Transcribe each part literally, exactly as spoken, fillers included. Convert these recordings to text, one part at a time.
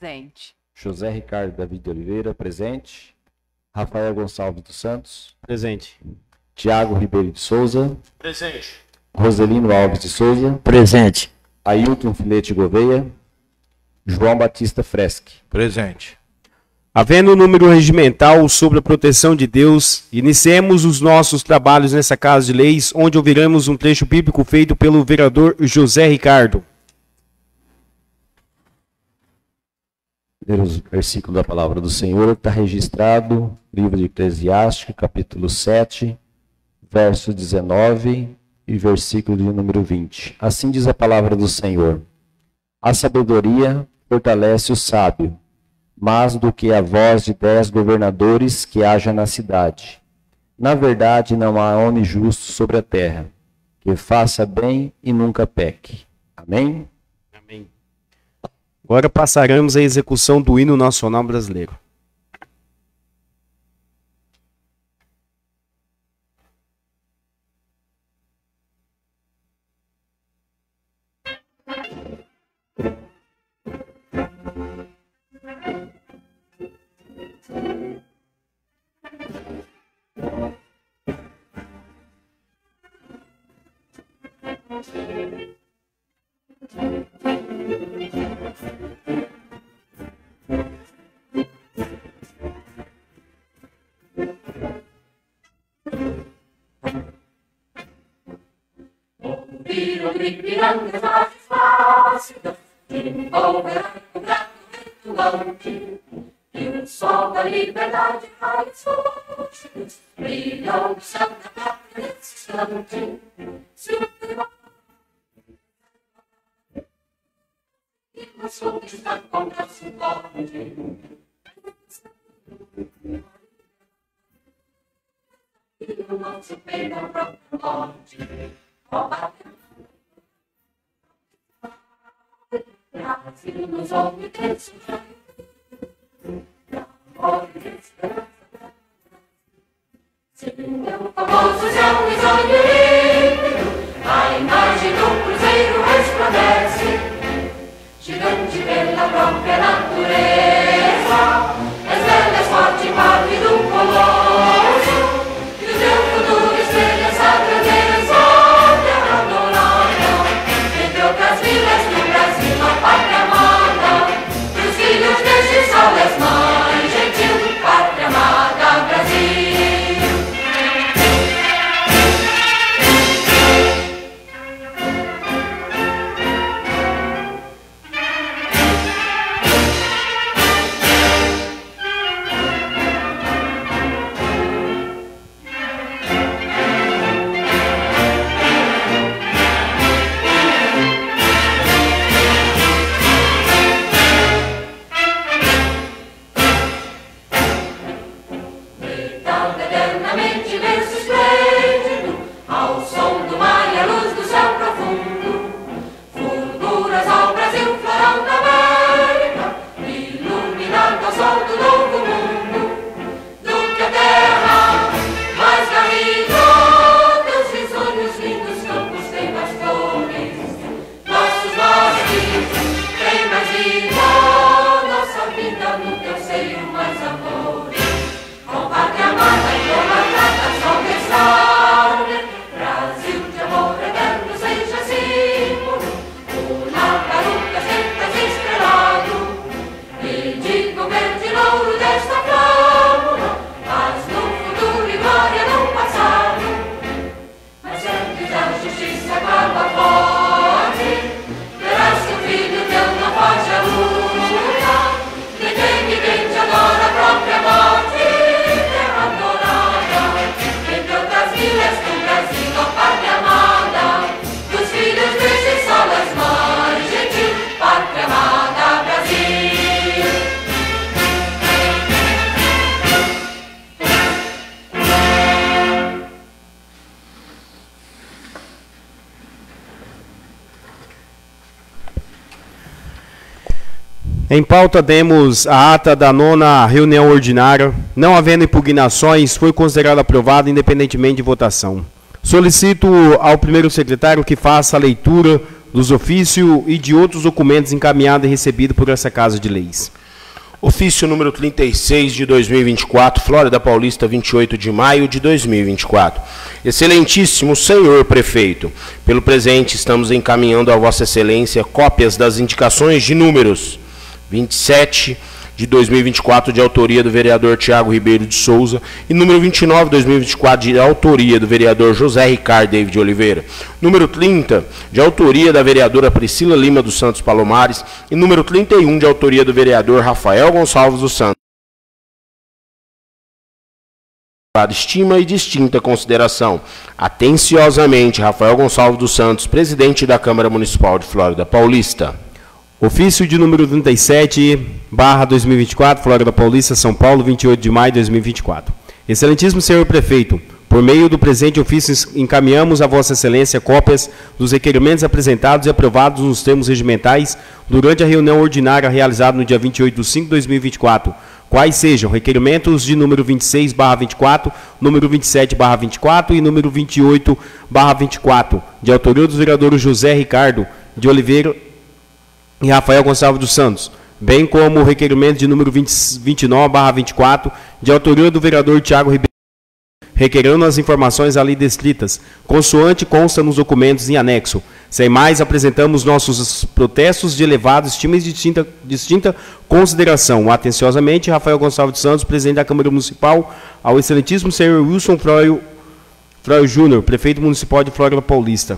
Presente. José Ricardo David de Oliveira, presente. Rafael Gonçalves dos Santos. Presente. Tiago Ribeiro de Souza. Presente. Roselino Alves de Souza. Presente. Ailton Filete Gouveia. João Batista Freschi. Presente. Havendo o número regimental sobre a proteção de Deus, iniciemos os nossos trabalhos nessa Casa de Leis, onde ouviremos um trecho bíblico feito pelo vereador José Ricardo. O versículo da palavra do Senhor está registrado, livro de Eclesiástico, capítulo sete, verso dezenove e versículo de número vinte. Assim diz a palavra do Senhor: a sabedoria fortalece o sábio, mais do que a voz de dez governadores que haja na cidade. Na verdade, não há homem justo sobre a terra, que faça bem e nunca peque. Amém? Amém. Agora passaremos à execução do hino nacional brasileiro. E o sol da liberdade raios roxos brilham no céu da pátria distante. Se o e o sol está com braço forte, e o nosso peito é própria morte. Brasil nos ouve desse se meu famoso céu risonho límpido, a imagem do cruzeiro resplandece, gigante pela própria natureza, és bela, és forte, pálido, colosso, e o teu futuro espelha essa grandeza, terra adorada, entre outras vilas do Brasil, a pátria amada, pros filhos deste sol és mãe gentil, pátria amada, Brasil. Em pauta temos a ata da nona reunião ordinária. Não havendo impugnações, foi considerada aprovada independentemente de votação. Solicito ao primeiro secretário que faça a leitura dos ofícios e de outros documentos encaminhados e recebidos por essa Casa de Leis. Ofício número trinta e seis de dois mil e vinte e quatro, Flórida Paulista, vinte e oito de maio de dois mil e vinte e quatro. Excelentíssimo senhor prefeito, pelo presente estamos encaminhando a Vossa Excelência cópias das indicações de números vinte e sete de dois mil e vinte e quatro, de autoria do vereador Tiago Ribeiro de Souza, e número vinte e nove de dois mil e vinte e quatro, de autoria do vereador José Ricardo David Oliveira, número trinta, de autoria da vereadora Priscila Lima dos Santos Palomares, e número trinta e um, de autoria do vereador Rafael Gonçalves dos Santos. Estima e distinta consideração. Atenciosamente, Rafael Gonçalves dos Santos, presidente da Câmara Municipal de Flórida Paulista. Ofício de número trinta e sete, barra dois mil e vinte e quatro, Flórida Paulista, São Paulo, vinte e oito de maio de dois mil e vinte e quatro. Excelentíssimo senhor prefeito, por meio do presente ofício encaminhamos a Vossa Excelência cópias dos requerimentos apresentados e aprovados nos termos regimentais durante a reunião ordinária realizada no dia vinte e oito de cinco de dois mil e vinte e quatro, quais sejam requerimentos de número vinte e seis barra vinte e quatro, número vinte e sete barra vinte e quatro e número vinte e oito barra vinte e quatro, de autoria dos vereadores José Ricardo de Oliveira e Rafael Gonçalves dos Santos, bem como o requerimento de número vinte e nove barra vinte e quatro, de autoria do vereador Tiago Ribeiro, requerendo as informações ali descritas, consoante consta nos documentos em anexo. Sem mais, apresentamos nossos protestos de elevada estima e distinta, distinta consideração. Atenciosamente, Rafael Gonçalves dos Santos, presidente da Câmara Municipal, ao excelentíssimo senhor Wilson Froio, Froio Júnior, prefeito municipal de Flórida Paulista.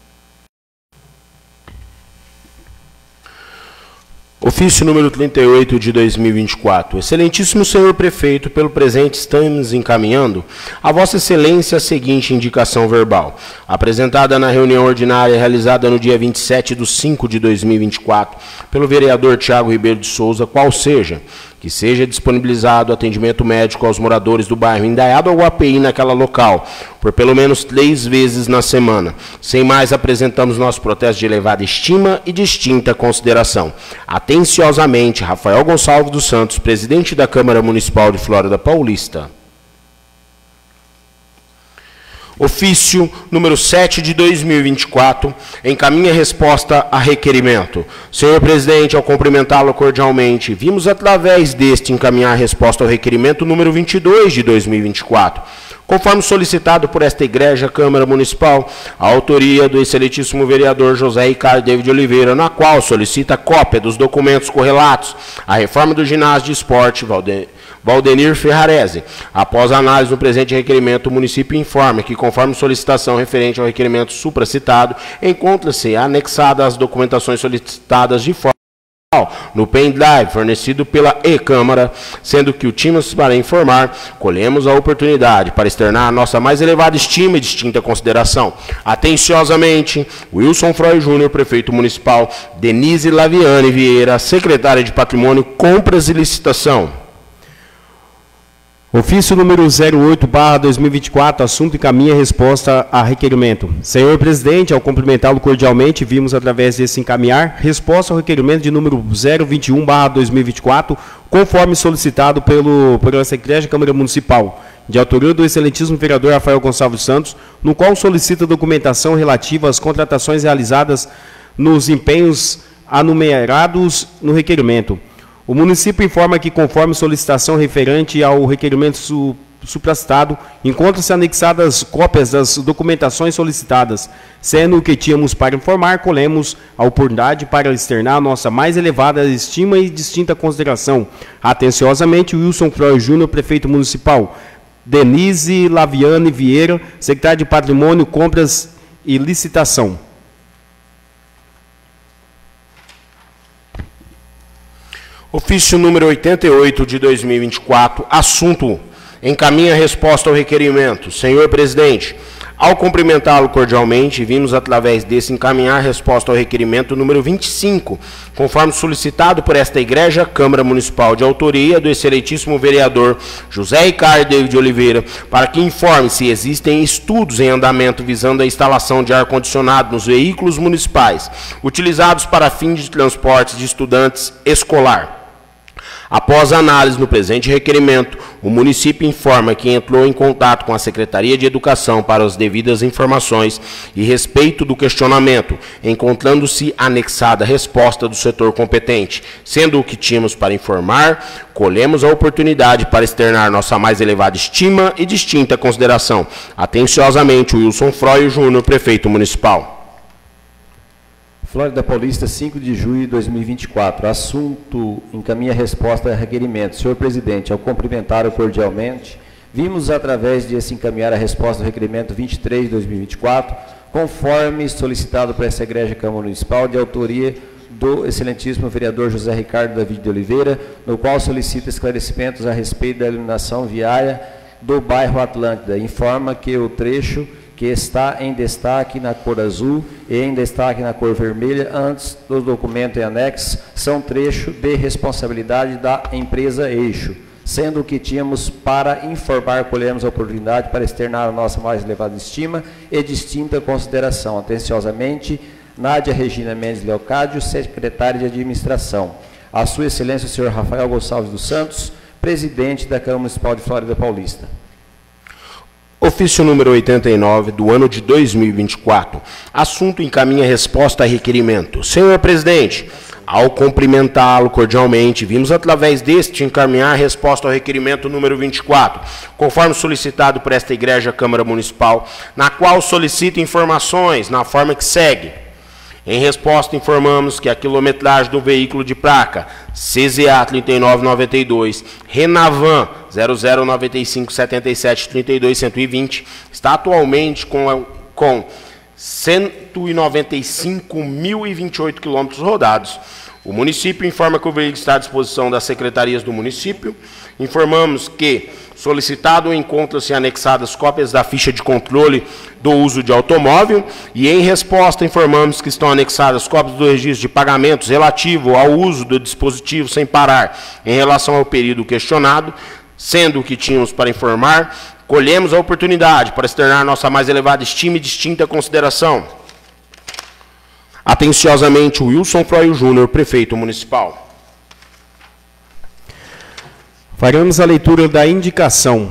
Ofício número trinta e oito de dois mil e vinte e quatro. Excelentíssimo senhor prefeito, pelo presente estamos encaminhando a Vossa Excelência a seguinte indicação verbal, apresentada na reunião ordinária realizada no dia vinte e sete de cinco de dois mil e vinte e quatro, pelo vereador Tiago Ribeiro de Souza, qual seja, que seja disponibilizado atendimento médico aos moradores do bairro Indaiado ou A P I naquela local, por pelo menos três vezes na semana. Sem mais, apresentamos nosso protesto de elevada estima e distinta consideração. Atenciosamente, Rafael Gonçalves dos Santos, presidente da Câmara Municipal de Flórida Paulista. Ofício número sete de dois mil e vinte e quatro, encaminha resposta a requerimento. Senhor presidente, ao cumprimentá-lo cordialmente, vimos através deste encaminhar resposta ao requerimento número vinte e dois de dois mil e vinte e quatro. Conforme solicitado por esta Igreja Câmara Municipal, a autoria do excelentíssimo vereador José Ricardo David Oliveira, na qual solicita cópia dos documentos correlatos à reforma do ginásio de esporte Valde... Valdenir Ferrarese. Após a análise do presente requerimento, o município informa que, conforme solicitação referente ao requerimento supracitado, encontra-se anexada as documentações solicitadas de forma no pendrive fornecido pela E-Câmara, sendo que o time para informar, colhemos a oportunidade para externar a nossa mais elevada estima e distinta consideração. Atenciosamente, Wilson Froio Júnior, prefeito municipal, Denise Laviane Vieira, secretária de Patrimônio, Compras e Licitação. Ofício número zero oito barra dois mil e vinte e quatro, assunto encaminha resposta a requerimento. Senhor presidente, ao cumprimentá-lo cordialmente, vimos através desse encaminhar resposta ao requerimento de número zero vinte e um barra dois mil e vinte e quatro, conforme solicitado pelo, pela Secretaria da Câmara Municipal, de autoria do excelentíssimo vereador Rafael Gonçalves Santos, no qual solicita documentação relativa às contratações realizadas nos empenhos anumerados no requerimento. O município informa que, conforme solicitação referente ao requerimento su supracitado, encontram-se anexadas cópias das documentações solicitadas, sendo que tínhamos para informar, colhemos a oportunidade para externar nossa mais elevada estima e distinta consideração. Atenciosamente, Wilson Froio Júnior, prefeito municipal, Denise Laviane Vieira, secretário de Patrimônio, Compras e Licitação. Ofício número oitenta e oito de dois mil e vinte e quatro, assunto, encaminha resposta ao requerimento. Senhor presidente, ao cumprimentá-lo cordialmente, vimos através desse encaminhar resposta ao requerimento número vinte e cinco, conforme solicitado por esta Igreja Câmara Municipal, de autoria do excelentíssimo vereador José Ricardo David Oliveira, para que informe se existem estudos em andamento visando a instalação de ar-condicionado nos veículos municipais, utilizados para fins de transportes de estudantes escolar. Após a análise no presente requerimento, o município informa que entrou em contato com a Secretaria de Educação para as devidas informações e respeito do questionamento, encontrando-se anexada a resposta do setor competente. Sendo o que tínhamos para informar, colhemos a oportunidade para externar nossa mais elevada estima e distinta consideração. Atenciosamente, Wilson Froio Júnior, Prefeito Municipal. Flórida Paulista, cinco de julho de dois mil e vinte e quatro. Assunto: encaminha resposta a requerimento. Senhor presidente, ao cumprimentá-lo cordialmente, vimos através de se encaminhar a resposta do requerimento vinte e três de dois mil e vinte e quatro, conforme solicitado por essa egrégia Câmara Municipal, de autoria do excelentíssimo vereador José Ricardo David de Oliveira, no qual solicita esclarecimentos a respeito da iluminação viária do bairro Atlântida. Informa que o trecho que está em destaque na cor azul e em destaque na cor vermelha, antes do documento em anexo, são trecho de responsabilidade da empresa Eixo, sendo que tínhamos para informar, colhemos a oportunidade para externar a nossa mais elevada estima e distinta consideração. Atenciosamente, Nádia Regina Mendes Leocádio, secretária de Administração. A sua excelência, o senhor Rafael Gonçalves dos Santos, presidente da Câmara Municipal de Flórida Paulista. Ofício número oitenta e nove, do ano de dois mil e vinte e quatro. Assunto: encaminha resposta a requerimento. Senhor presidente, ao cumprimentá-lo cordialmente, vimos através deste encaminhar a resposta ao requerimento número vinte e quatro, conforme solicitado por esta Igreja Câmara Municipal, na qual solicita informações na forma que segue. Em resposta, informamos que a quilometragem do veículo de placa C Z A trinta e nove noventa e dois, Renavan zero zero nove cinco sete sete três dois um zero dois está atualmente com, com cento e noventa e cinco mil e vinte e oito quilômetros rodados. O município informa que o veículo está à disposição das secretarias do município. Informamos que, solicitado, encontram-se anexadas cópias da ficha de controle do uso de automóvel e, em resposta, informamos que estão anexadas cópias do registro de pagamentos relativo ao uso do dispositivo sem parar em relação ao período questionado, sendo o que tínhamos para informar, colhemos a oportunidade para externar nossa mais elevada estima e distinta consideração. Atenciosamente, Wilson Froio Júnior, Prefeito Municipal. Faremos a leitura da indicação.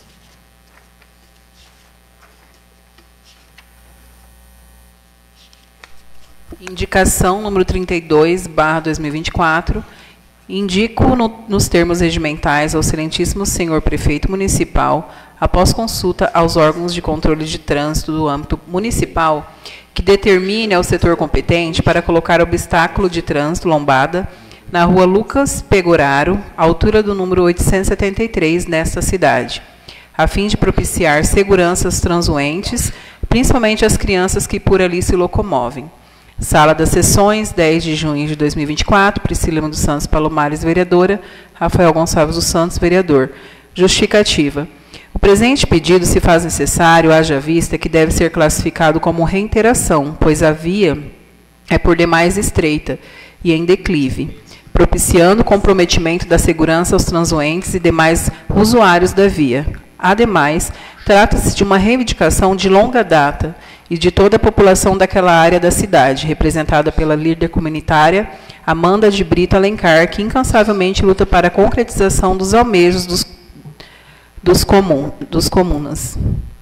Indicação número trinta e dois, barra dois mil e vinte e quatro. Indico no, nos termos regimentais ao excelentíssimo senhor Prefeito Municipal, após consulta aos órgãos de controle de trânsito do âmbito municipal, que determine ao setor competente para colocar obstáculo de trânsito lombada na rua Lucas Pegoraro, altura do número oitocentos e setenta e três, nesta cidade, a fim de propiciar segurança aos transuentes, principalmente às crianças que por ali se locomovem. Sala das Sessões, dez de junho de dois mil e vinte e quatro, Priscila dos Santos Palomares, vereadora, Rafael Gonçalves dos Santos, vereador. Justificativa. O presente pedido se faz necessário, haja vista que deve ser classificado como reiteração, pois a via é por demais estreita e em declive, propiciando o comprometimento da segurança aos transuentes e demais usuários da via. Ademais, trata-se de uma reivindicação de longa data e de toda a população daquela área da cidade, representada pela líder comunitária Amanda de Brito Alencar, que incansavelmente luta para a concretização dos almejos dos, dos, comum, dos comunas.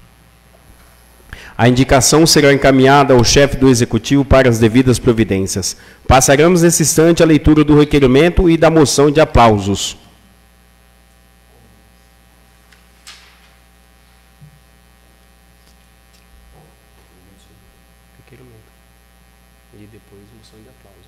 A indicação será encaminhada ao chefe do Executivo para as devidas providências. Passaremos nesse instante a leitura do requerimento e da moção de aplausos. E depois moção de aplauso.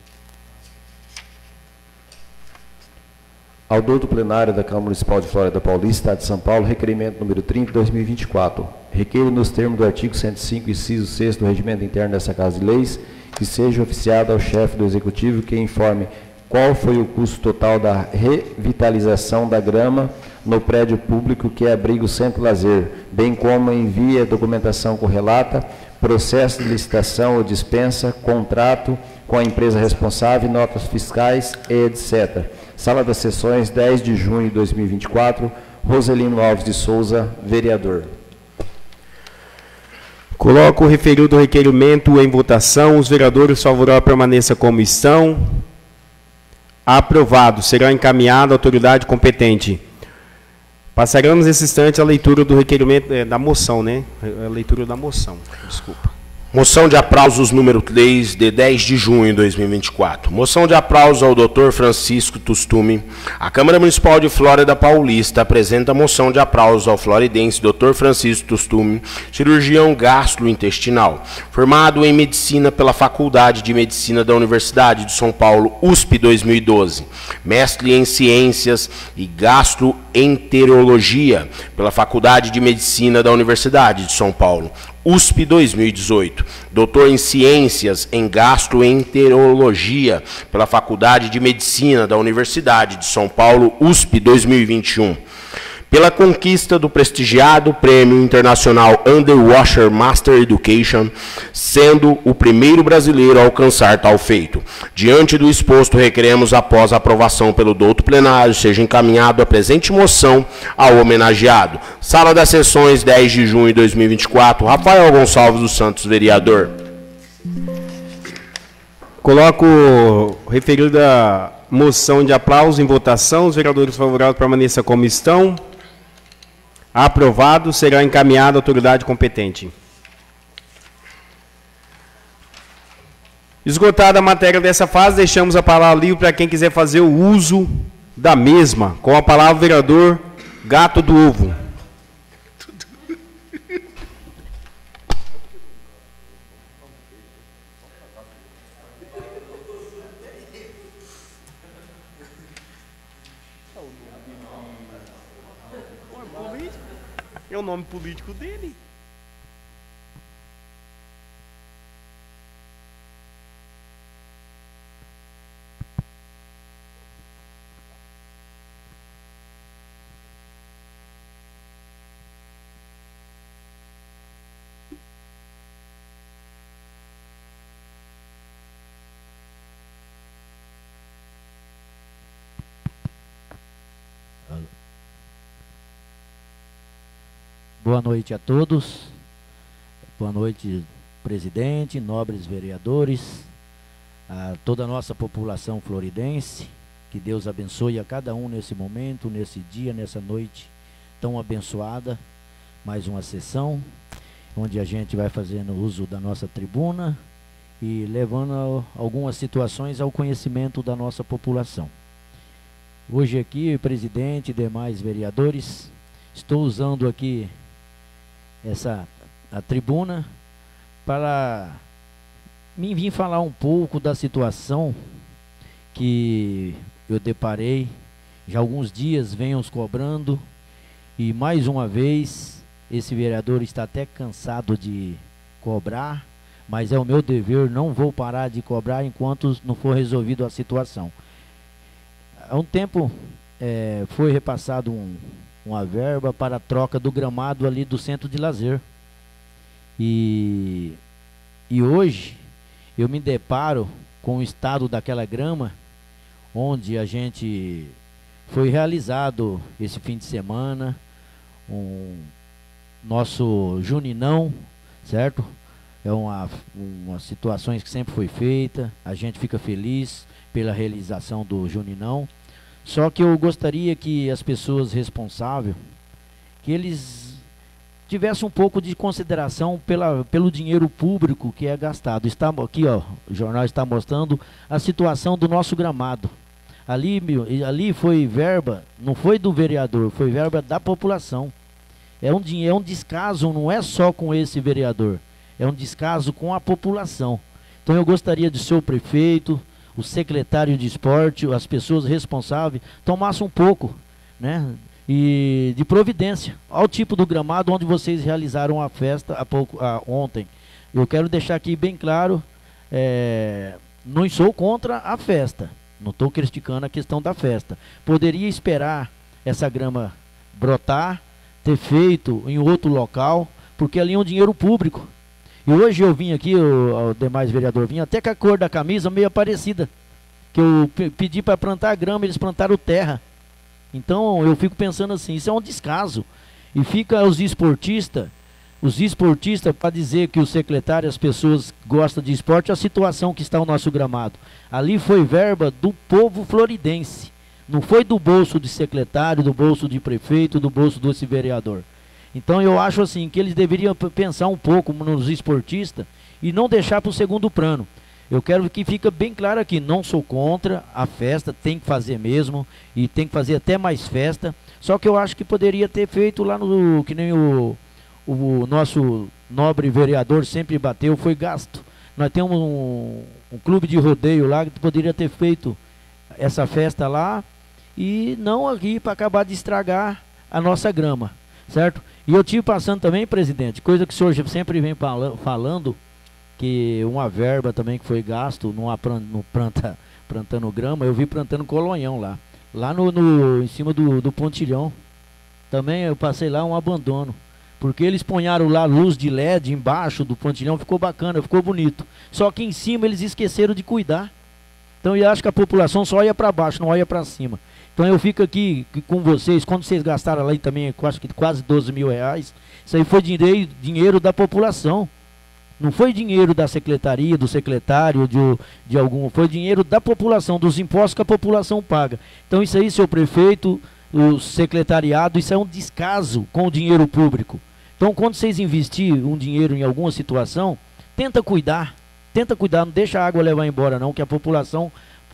Ao douto plenário da Câmara Municipal de Flórida Paulista, Estado de São Paulo, requerimento número trinta de dois mil e vinte e quatro. Requeiro nos termos do artigo cento e cinco, inciso seis do Regimento Interno dessa Casa de Leis, que seja oficiado ao chefe do Executivo que informe qual foi o custo total da revitalização da grama no prédio público que abriga o Centro Lazer, bem como envie a documentação correlata, processo de licitação ou dispensa, contrato com a empresa responsável, notas fiscais e etcétera. Sala das Sessões, dez de junho de dois mil e vinte e quatro, Roselino Alves de Souza, vereador. Coloco o referido requerimento em votação. Os vereadores favoráveis permaneçam como estão. Aprovado. Será encaminhado à autoridade competente. Passaremos nesse instante a leitura do requerimento, é, da moção, né? A leitura da moção. Desculpa. Moção de aplausos número três, de dez de junho de dois mil e vinte e quatro. Moção de aplausos ao doutor Francisco Tustume. A Câmara Municipal de Flórida Paulista apresenta moção de aplausos ao floridense doutor Francisco Tustume, cirurgião gastrointestinal, formado em medicina pela Faculdade de Medicina da Universidade de São Paulo, U S P dois mil e doze, mestre em ciências e gastroenterologia pela Faculdade de Medicina da Universidade de São Paulo, U S P dois mil e dezoito, doutor em Ciências em Gastroenterologia pela Faculdade de Medicina da Universidade de São Paulo, U S P dois mil e vinte e um, pela conquista do prestigiado Prêmio Internacional Underwasher Master Education, sendo o primeiro brasileiro a alcançar tal feito. Diante do exposto, requeremos, após a aprovação pelo douto plenário, seja encaminhado a presente moção ao homenageado. Sala das Sessões, dez de junho de dois mil e vinte e quatro, Rafael Gonçalves dos Santos, vereador. Coloco referida moção de aplauso em votação. Os vereadores favoráveis permaneçam como estão. Aprovado. Será encaminhado à autoridade competente. Esgotada a matéria dessa fase, deixamos a palavra livre para quem quiser fazer o uso da mesma. Com a palavra o vereador Gato do Ovo. É o nome político dele. Boa noite a todos. Boa noite, presidente, nobres vereadores, a toda a nossa população floridense. Que Deus abençoe a cada um nesse momento, nesse dia, nessa noite tão abençoada. Mais uma sessão, onde a gente vai fazendo uso da nossa tribuna e levando algumas situações ao conhecimento da nossa população. Hoje aqui, presidente e demais vereadores, estou usando aqui essa a tribuna para me vir falar um pouco da situação que eu deparei, já há alguns dias venho os cobrando, e mais uma vez esse vereador está até cansado de cobrar, mas é o meu dever, não vou parar de cobrar enquanto não for resolvido a situação. Há um tempo é, foi repassado um uma verba para a troca do gramado ali do centro de lazer. E, e hoje eu me deparo com o estado daquela grama, onde a gente foi realizado esse fim de semana, um nosso Juninão, certo? É uma, uma situações que sempre foi feita, a gente fica feliz pela realização do Juninão. Só que eu gostaria que as pessoas responsáveis, que eles tivessem um pouco de consideração pela, pelo dinheiro público que é gastado. Está aqui, ó, o jornal está mostrando a situação do nosso gramado. Ali, ali foi verba, não foi do vereador, foi verba da população. É um, é um descaso, não é só com esse vereador, é um descaso com a população. Então eu gostaria de ser o prefeito, o secretário de esporte, as pessoas responsáveis, tomassem um pouco, né, e de providência ao tipo do gramado onde vocês realizaram a festa há pouco, ah, ontem. Eu quero deixar aqui bem claro, é, não sou contra a festa, não estou criticando a questão da festa. Poderia esperar essa grama brotar, ter feito em outro local, porque ali é um dinheiro público. E hoje eu vim aqui, o, o demais vereador vinha até com a cor da camisa meio parecida, que eu pedi para plantar grama, eles plantaram terra. Então eu fico pensando assim, isso é um descaso. E fica os esportistas, os esportistas, para dizer que o secretário, as pessoas gostam de esporte, a situação que está o nosso gramado. Ali foi verba do povo floridense. Não foi do bolso de secretário, do bolso de prefeito, do bolso desse vereador. Então eu acho assim que eles deveriam pensar um pouco nos esportistas e não deixar para o segundo plano. Eu quero que fique bem claro aqui, não sou contra a festa, tem que fazer mesmo, e tem que fazer até mais festa. Só que eu acho que poderia ter feito lá no, que nem o, o nosso nobre vereador sempre bateu, foi gasto. Nós temos um, um clube de rodeio lá que poderia ter feito essa festa lá, e não aqui para acabar de estragar a nossa grama, certo? E eu tive passando também, presidente, coisa que o senhor sempre vem falando, que uma verba também que foi gasto numa no planta, plantando grama, eu vi plantando colonhão lá, lá no, no, em cima do, do pontilhão, também eu passei lá um abandono, porque eles ponharam lá luz de L E D embaixo do pontilhão, ficou bacana, ficou bonito, só que em cima eles esqueceram de cuidar. Então eu acho que a população só olha para baixo, não olha para cima. Então eu fico aqui com vocês, quando vocês gastaram lá também, acho que quase doze mil reais, isso aí foi dinheiro, dinheiro da população. Não foi dinheiro da secretaria, do secretário, de, de algum, foi dinheiro da população, dos impostos que a população paga. Então isso aí, seu prefeito, o secretariado, isso é um descaso com o dinheiro público. Então quando vocês investirem um dinheiro em alguma situação, tenta cuidar. Tenta cuidar, não deixa a água levar embora não, que a população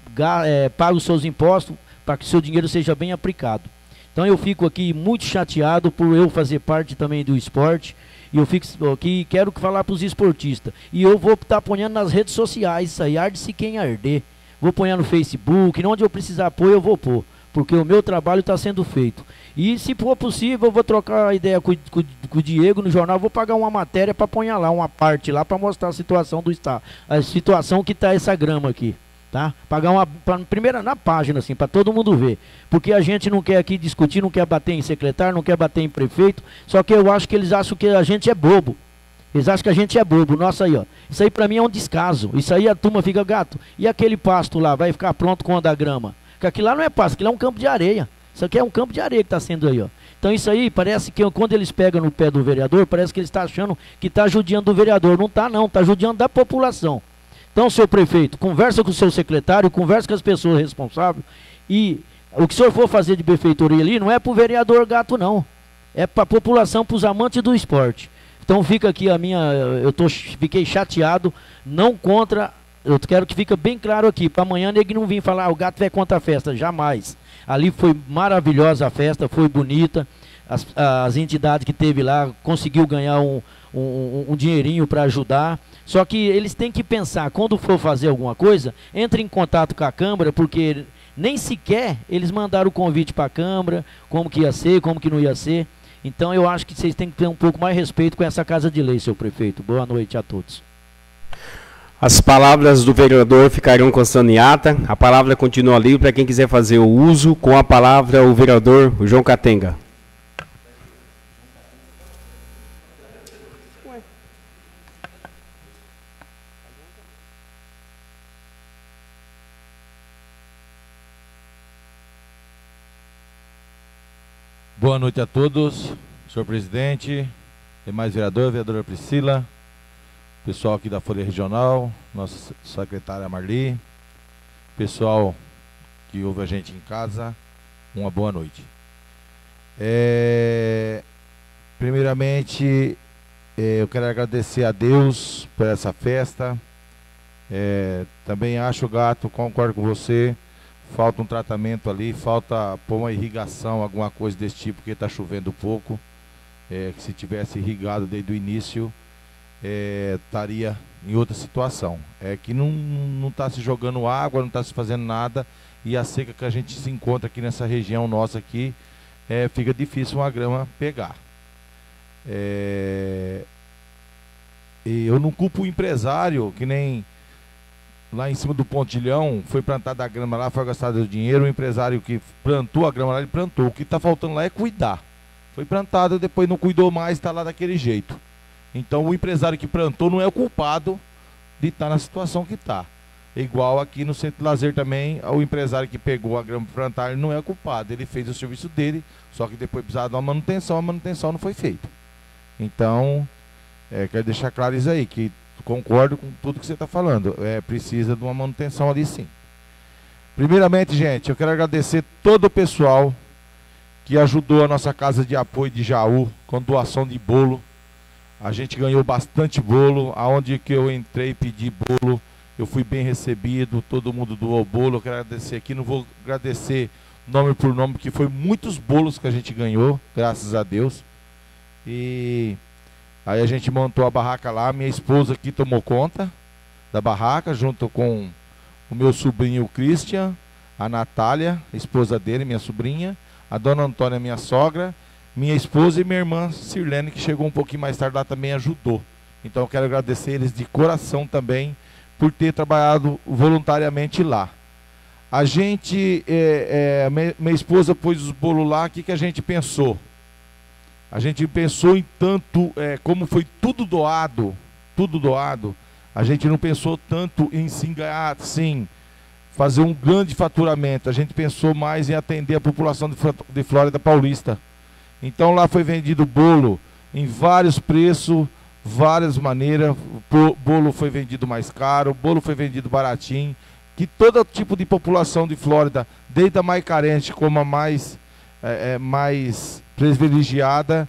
é, paga os seus impostos para que o seu dinheiro seja bem aplicado. Então eu fico aqui muito chateado por eu fazer parte também do esporte, e eu fico aqui quero falar para os esportistas, e eu vou estar tá ponhando nas redes sociais, isso aí, arde-se quem arder, vou ponhar no Facebook, onde eu precisar apoio eu vou pôr, porque o meu trabalho está sendo feito. E se for possível, eu vou trocar a ideia com, com, com o Diego no jornal, vou pagar uma matéria para pôr lá, uma parte lá, para mostrar a situação do estado, a situação que está essa grama aqui, tá? Pagar uma, pra, primeira na página, assim, para todo mundo ver. Porque a gente não quer aqui discutir, não quer bater em secretário, não quer bater em prefeito, só que eu acho que eles acham que a gente é bobo. Eles acham que a gente é bobo. Nossa aí, ó. Isso aí para mim é um descaso. Isso aí a turma fica, gato, e aquele pasto lá, vai ficar pronto quando a grama? Porque aquilo lá não é pasto, aquilo é um campo de areia. Isso aqui é um campo de areia que está sendo aí, ó. Então isso aí parece que quando eles pegam no pé do vereador, parece que eles estão achando que está judiando do vereador. Não está não, está judiando da população. Então, seu prefeito, conversa com o seu secretário, conversa com as pessoas responsáveis, e o que o senhor for fazer de benfeitoria ali, não é para o vereador gato não, é para a população, para os amantes do esporte. Então fica aqui a minha, eu tô, fiquei chateado, não contra, eu quero que fique bem claro aqui, para amanhã ninguém não vir falar, ah, o gato vai contra a festa, jamais. Ali foi maravilhosa a festa, foi bonita, as, as entidades que teve lá conseguiu ganhar um, um, um dinheirinho para ajudar. Só que eles têm que pensar, quando for fazer alguma coisa, entre em contato com a Câmara, porque nem sequer eles mandaram o convite para a Câmara, como que ia ser, como que não ia ser. Então eu acho que vocês têm que ter um pouco mais respeito com essa Casa de Lei, seu prefeito. Boa noite a todos. As palavras do vereador ficarão constando em ata. A palavra continua livre para quem quiser fazer o uso. Com a palavra, o vereador João Catenga. Boa noite a todos, senhor presidente, demais vereador, vereadora Priscila, pessoal aqui da Folha Regional, nossa secretária Marli, pessoal que ouve a gente em casa, uma boa noite. É, primeiramente, é, eu quero agradecer a Deus por essa festa, é, também acho, gato, concordo com você, falta um tratamento ali, falta pôr uma irrigação, alguma coisa desse tipo, porque está chovendo pouco. É, que se tivesse irrigado desde o início, é, estaria em outra situação. É que não está se jogando água, não está se fazendo nada, e a seca que a gente se encontra aqui nessa região nossa aqui, é, fica difícil uma grama pegar. É, e eu não culpo o empresário, que nem lá em cima do pontilhão, foi plantada a grama lá, foi gastado o dinheiro, o empresário que plantou a grama lá, ele plantou. O que está faltando lá é cuidar. Foi plantado, depois não cuidou mais, está lá daquele jeito. Então o empresário que plantou não é o culpado de estar na situação que está. Igual aqui no Centro de Lazer também, o empresário que pegou a grama para plantar, ele não é o culpado. Ele fez o serviço dele, só que depois precisava de uma manutenção, a manutenção não foi feita. Então, É, quero deixar claro isso aí, que concordo com tudo que você está falando. É, precisa de uma manutenção ali sim. Primeiramente, gente, eu quero agradecer todo o pessoal que ajudou a nossa casa de apoio de Jaú com doação de bolo. A gente ganhou bastante bolo. Aonde que eu entrei e pedi bolo, eu fui bem recebido, todo mundo doou bolo. Eu quero agradecer aqui, não vou agradecer nome por nome, porque foi muitos bolos que a gente ganhou, graças a Deus. E aí a gente montou a barraca lá, minha esposa aqui tomou conta da barraca, junto com o meu sobrinho Christian, a Natália, a esposa dele, minha sobrinha, a dona Antônia, minha sogra, minha esposa e minha irmã Sirlene, que chegou um pouquinho mais tarde lá, também ajudou. Então eu quero agradecer eles de coração também por ter trabalhado voluntariamente lá. A gente, é, é, minha, minha esposa pôs os bolos lá, o que, que a gente pensou? A gente pensou em tanto, é, como foi tudo doado, tudo doado, a gente não pensou tanto em se ganhar, sim, fazer um grande faturamento. A gente pensou mais em atender a população de, de Flórida Paulista. Então lá foi vendido bolo em vários preços, várias maneiras. O bolo foi vendido mais caro, o bolo foi vendido baratinho, que todo tipo de população de Flórida, desde a mais carente como a mais, é, é, mais privilegiada,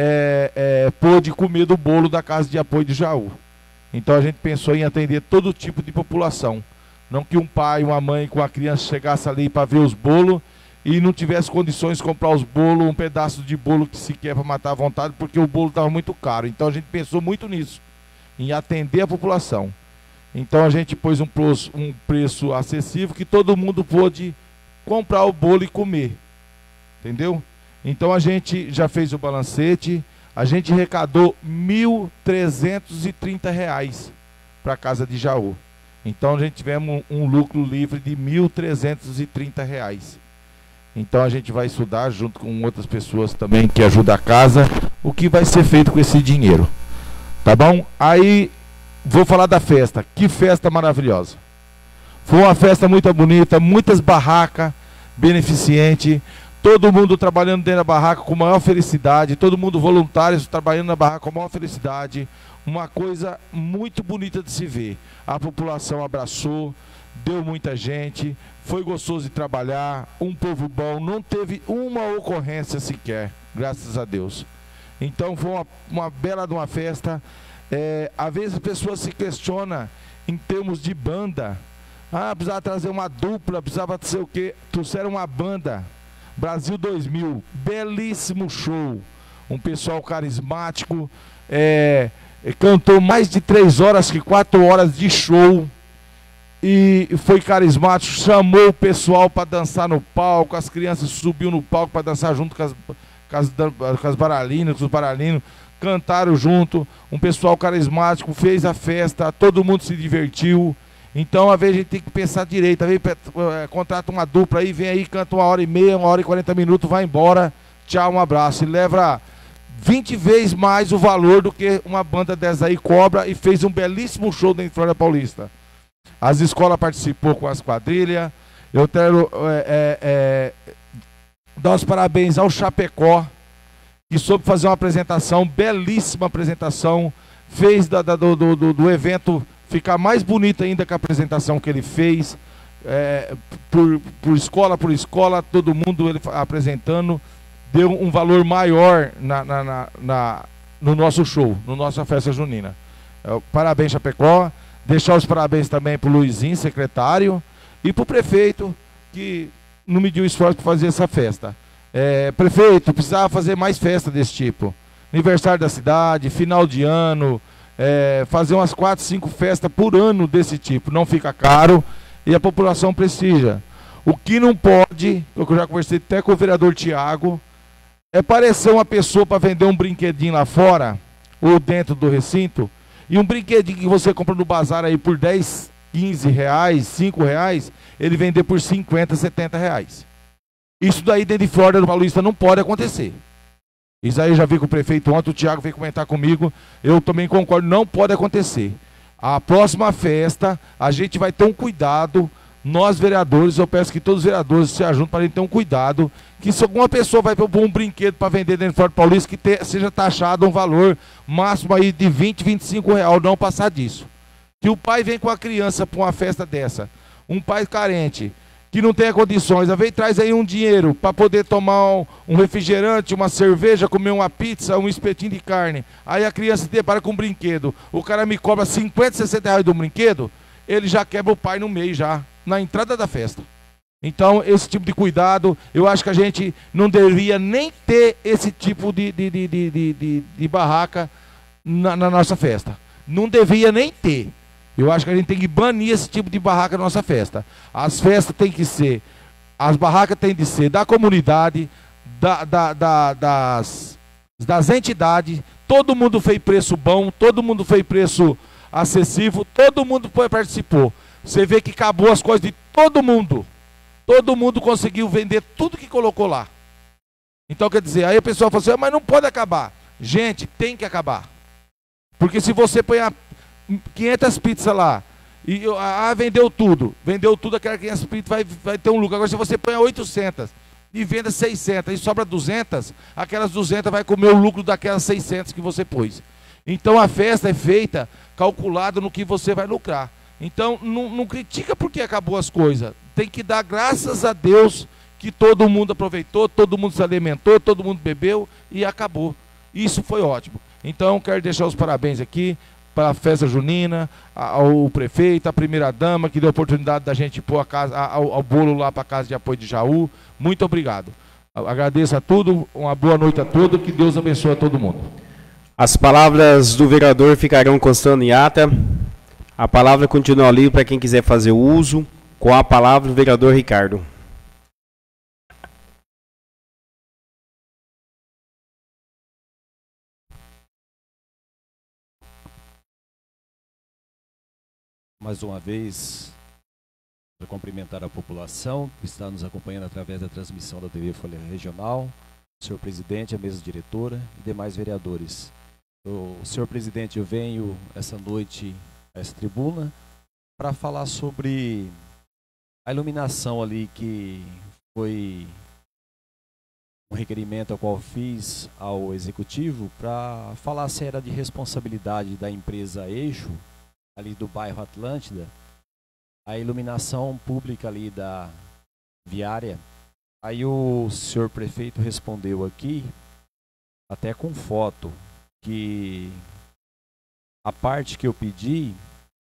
é, é, pôde comer do bolo da Casa de Apoio de Jaú. Então a gente pensou em atender todo tipo de população. Não que um pai, uma mãe com a criança chegasse ali para ver os bolos e não tivesse condições de comprar os bolos, um pedaço de bolo que se quer para matar à vontade, porque o bolo estava muito caro. Então a gente pensou muito nisso, em atender a população. Então a gente pôs um preço, um preço acessível que todo mundo pôde comprar o bolo e comer. Entendeu? Então a gente já fez o balancete, a gente arrecadou mil trezentos e trinta reais para a Casa de Jaú. Então a gente tivemos um, um lucro livre de mil trezentos e trinta reais. Então a gente vai estudar junto com outras pessoas também que ajudam a casa, o que vai ser feito com esse dinheiro. Tá bom? Aí vou falar da festa. Que festa maravilhosa. Foi uma festa muito bonita, muitas barracas beneficentes, todo mundo trabalhando dentro da barraca com maior felicidade, todo mundo voluntário trabalhando na barraca com maior felicidade. Uma coisa muito bonita de se ver. A população abraçou, deu muita gente, foi gostoso de trabalhar, um povo bom, não teve uma ocorrência sequer, graças a Deus. Então foi uma, uma bela de uma festa. É, às vezes as pessoas se questionam em termos de banda. Ah, precisava trazer uma dupla, precisava ser o quê? Trouxeram uma banda. Brasil dois mil, belíssimo show. Um pessoal carismático, é, cantou mais de três horas, que quatro horas de show. E foi carismático, chamou o pessoal para dançar no palco, as crianças subiu no palco para dançar junto com as, com as, com as baralinas, com os baralinos, cantaram junto, um pessoal carismático, fez a festa, todo mundo se divertiu. Então, às vezes, a gente tem que pensar direito, às vezes, é, contrata uma dupla aí, vem aí, canta uma hora e meia, uma hora e quarenta minutos, vai embora, tchau, um abraço. E leva vinte vezes mais o valor do que uma banda dessa aí cobra, e fez um belíssimo show dentro de Flórida Paulista. As escolas participou com as quadrilhas. Eu quero é, é, dar os parabéns ao Chapecó, que soube fazer uma apresentação, belíssima apresentação, fez da, da, do, do, do evento ficar mais bonito ainda que a apresentação que ele fez, é, por, por escola por escola, todo mundo ele apresentando, deu um valor maior na, na, na, na, no nosso show, no nossa festa junina. É, parabéns, Chapecó. Deixar os parabéns também para o Luizinho, secretário, e para o prefeito, que não mediu esforço para fazer essa festa. É, prefeito, precisava fazer mais festa desse tipo. Aniversário da cidade, final de ano, é, fazer umas quatro, cinco festas por ano desse tipo. Não fica caro e a população precisa. O que não pode, eu já conversei até com o vereador Tiago, é parecer uma pessoa para vender um brinquedinho lá fora, ou dentro do recinto, e um brinquedinho que você compra no bazar aí por dez, quinze reais, cinco reais, ele vender por cinquenta, setenta reais. Isso daí dentro de Flórida do Paulista não pode acontecer. Isso aí eu já vi com o prefeito ontem, o Thiago veio comentar comigo, eu também concordo, não pode acontecer. A próxima festa, a gente vai ter um cuidado nós vereadores, eu peço que todos os vereadores se ajuntem para ter um cuidado, que se alguma pessoa vai pôr um brinquedo para vender dentro do Forte Paulista, que te, seja taxado um valor máximo aí de vinte, vinte e cinco reais, não passar disso. Que o pai vem com a criança para uma festa dessa, um pai carente, que não tenha condições, vem traz aí um dinheiro para poder tomar um, um refrigerante, uma cerveja, comer uma pizza, um espetinho de carne. Aí a criança se depara com um brinquedo, o cara me cobra cinquenta, sessenta reais do brinquedo, ele já quebra o pai no meio já, na entrada da festa. Então, esse tipo de cuidado, eu acho que a gente não deveria nem ter esse tipo de, de, de, de, de, de, de barraca na, na nossa festa. Não deveria nem ter. Eu acho que a gente tem que banir esse tipo de barraca na nossa festa. As festas têm que ser, as barracas têm de ser da comunidade, da, da, da, das, das entidades, todo mundo fez preço bom, todo mundo fez preço acessível, todo mundo participou. Você vê que acabou as coisas de todo mundo. Todo mundo conseguiu vender tudo que colocou lá. Então, quer dizer, aí a pessoa fala assim, ah, mas não pode acabar. Gente, tem que acabar. Porque se você põe a quinhentas pizzas lá, e ah, vendeu tudo, vendeu tudo, aquelas quinhentas pizzas vai, vai ter um lucro. Agora se você põe a oitocentas e venda seiscentas e sobra duzentas, aquelas duzentas vai comer o lucro daquelas seiscentas que você pôs. Então a festa é feita calculada no que você vai lucrar. Então não, não critica porque acabou as coisas, tem que dar graças a Deus que todo mundo aproveitou, todo mundo se alimentou, todo mundo bebeu e acabou. Isso foi ótimo. Então quero deixar os parabéns aqui para a festa junina, ao prefeito, a primeira dama, que deu a oportunidade da gente pôr a casa, ao, ao bolo lá para a Casa de Apoio de Jaú. Muito obrigado. Agradeço a tudo, uma boa noite a todos, que Deus abençoe a todo mundo. As palavras do vereador ficarão constando em ata. A palavra continua livre para quem quiser fazer uso. Com a palavra, o vereador Ricardo. Mais uma vez, para cumprimentar a população que está nos acompanhando através da transmissão da T V Folha Regional, o senhor presidente, a mesa diretora e demais vereadores. O senhor presidente, eu venho essa noite a essa tribuna para falar sobre a iluminação ali que foi um requerimento ao qual fiz ao executivo para falar se era de responsabilidade da empresa Eixo, ali do bairro Atlântida, a iluminação pública ali da viária. Aí o senhor prefeito respondeu aqui, até com foto, que a parte que eu pedi,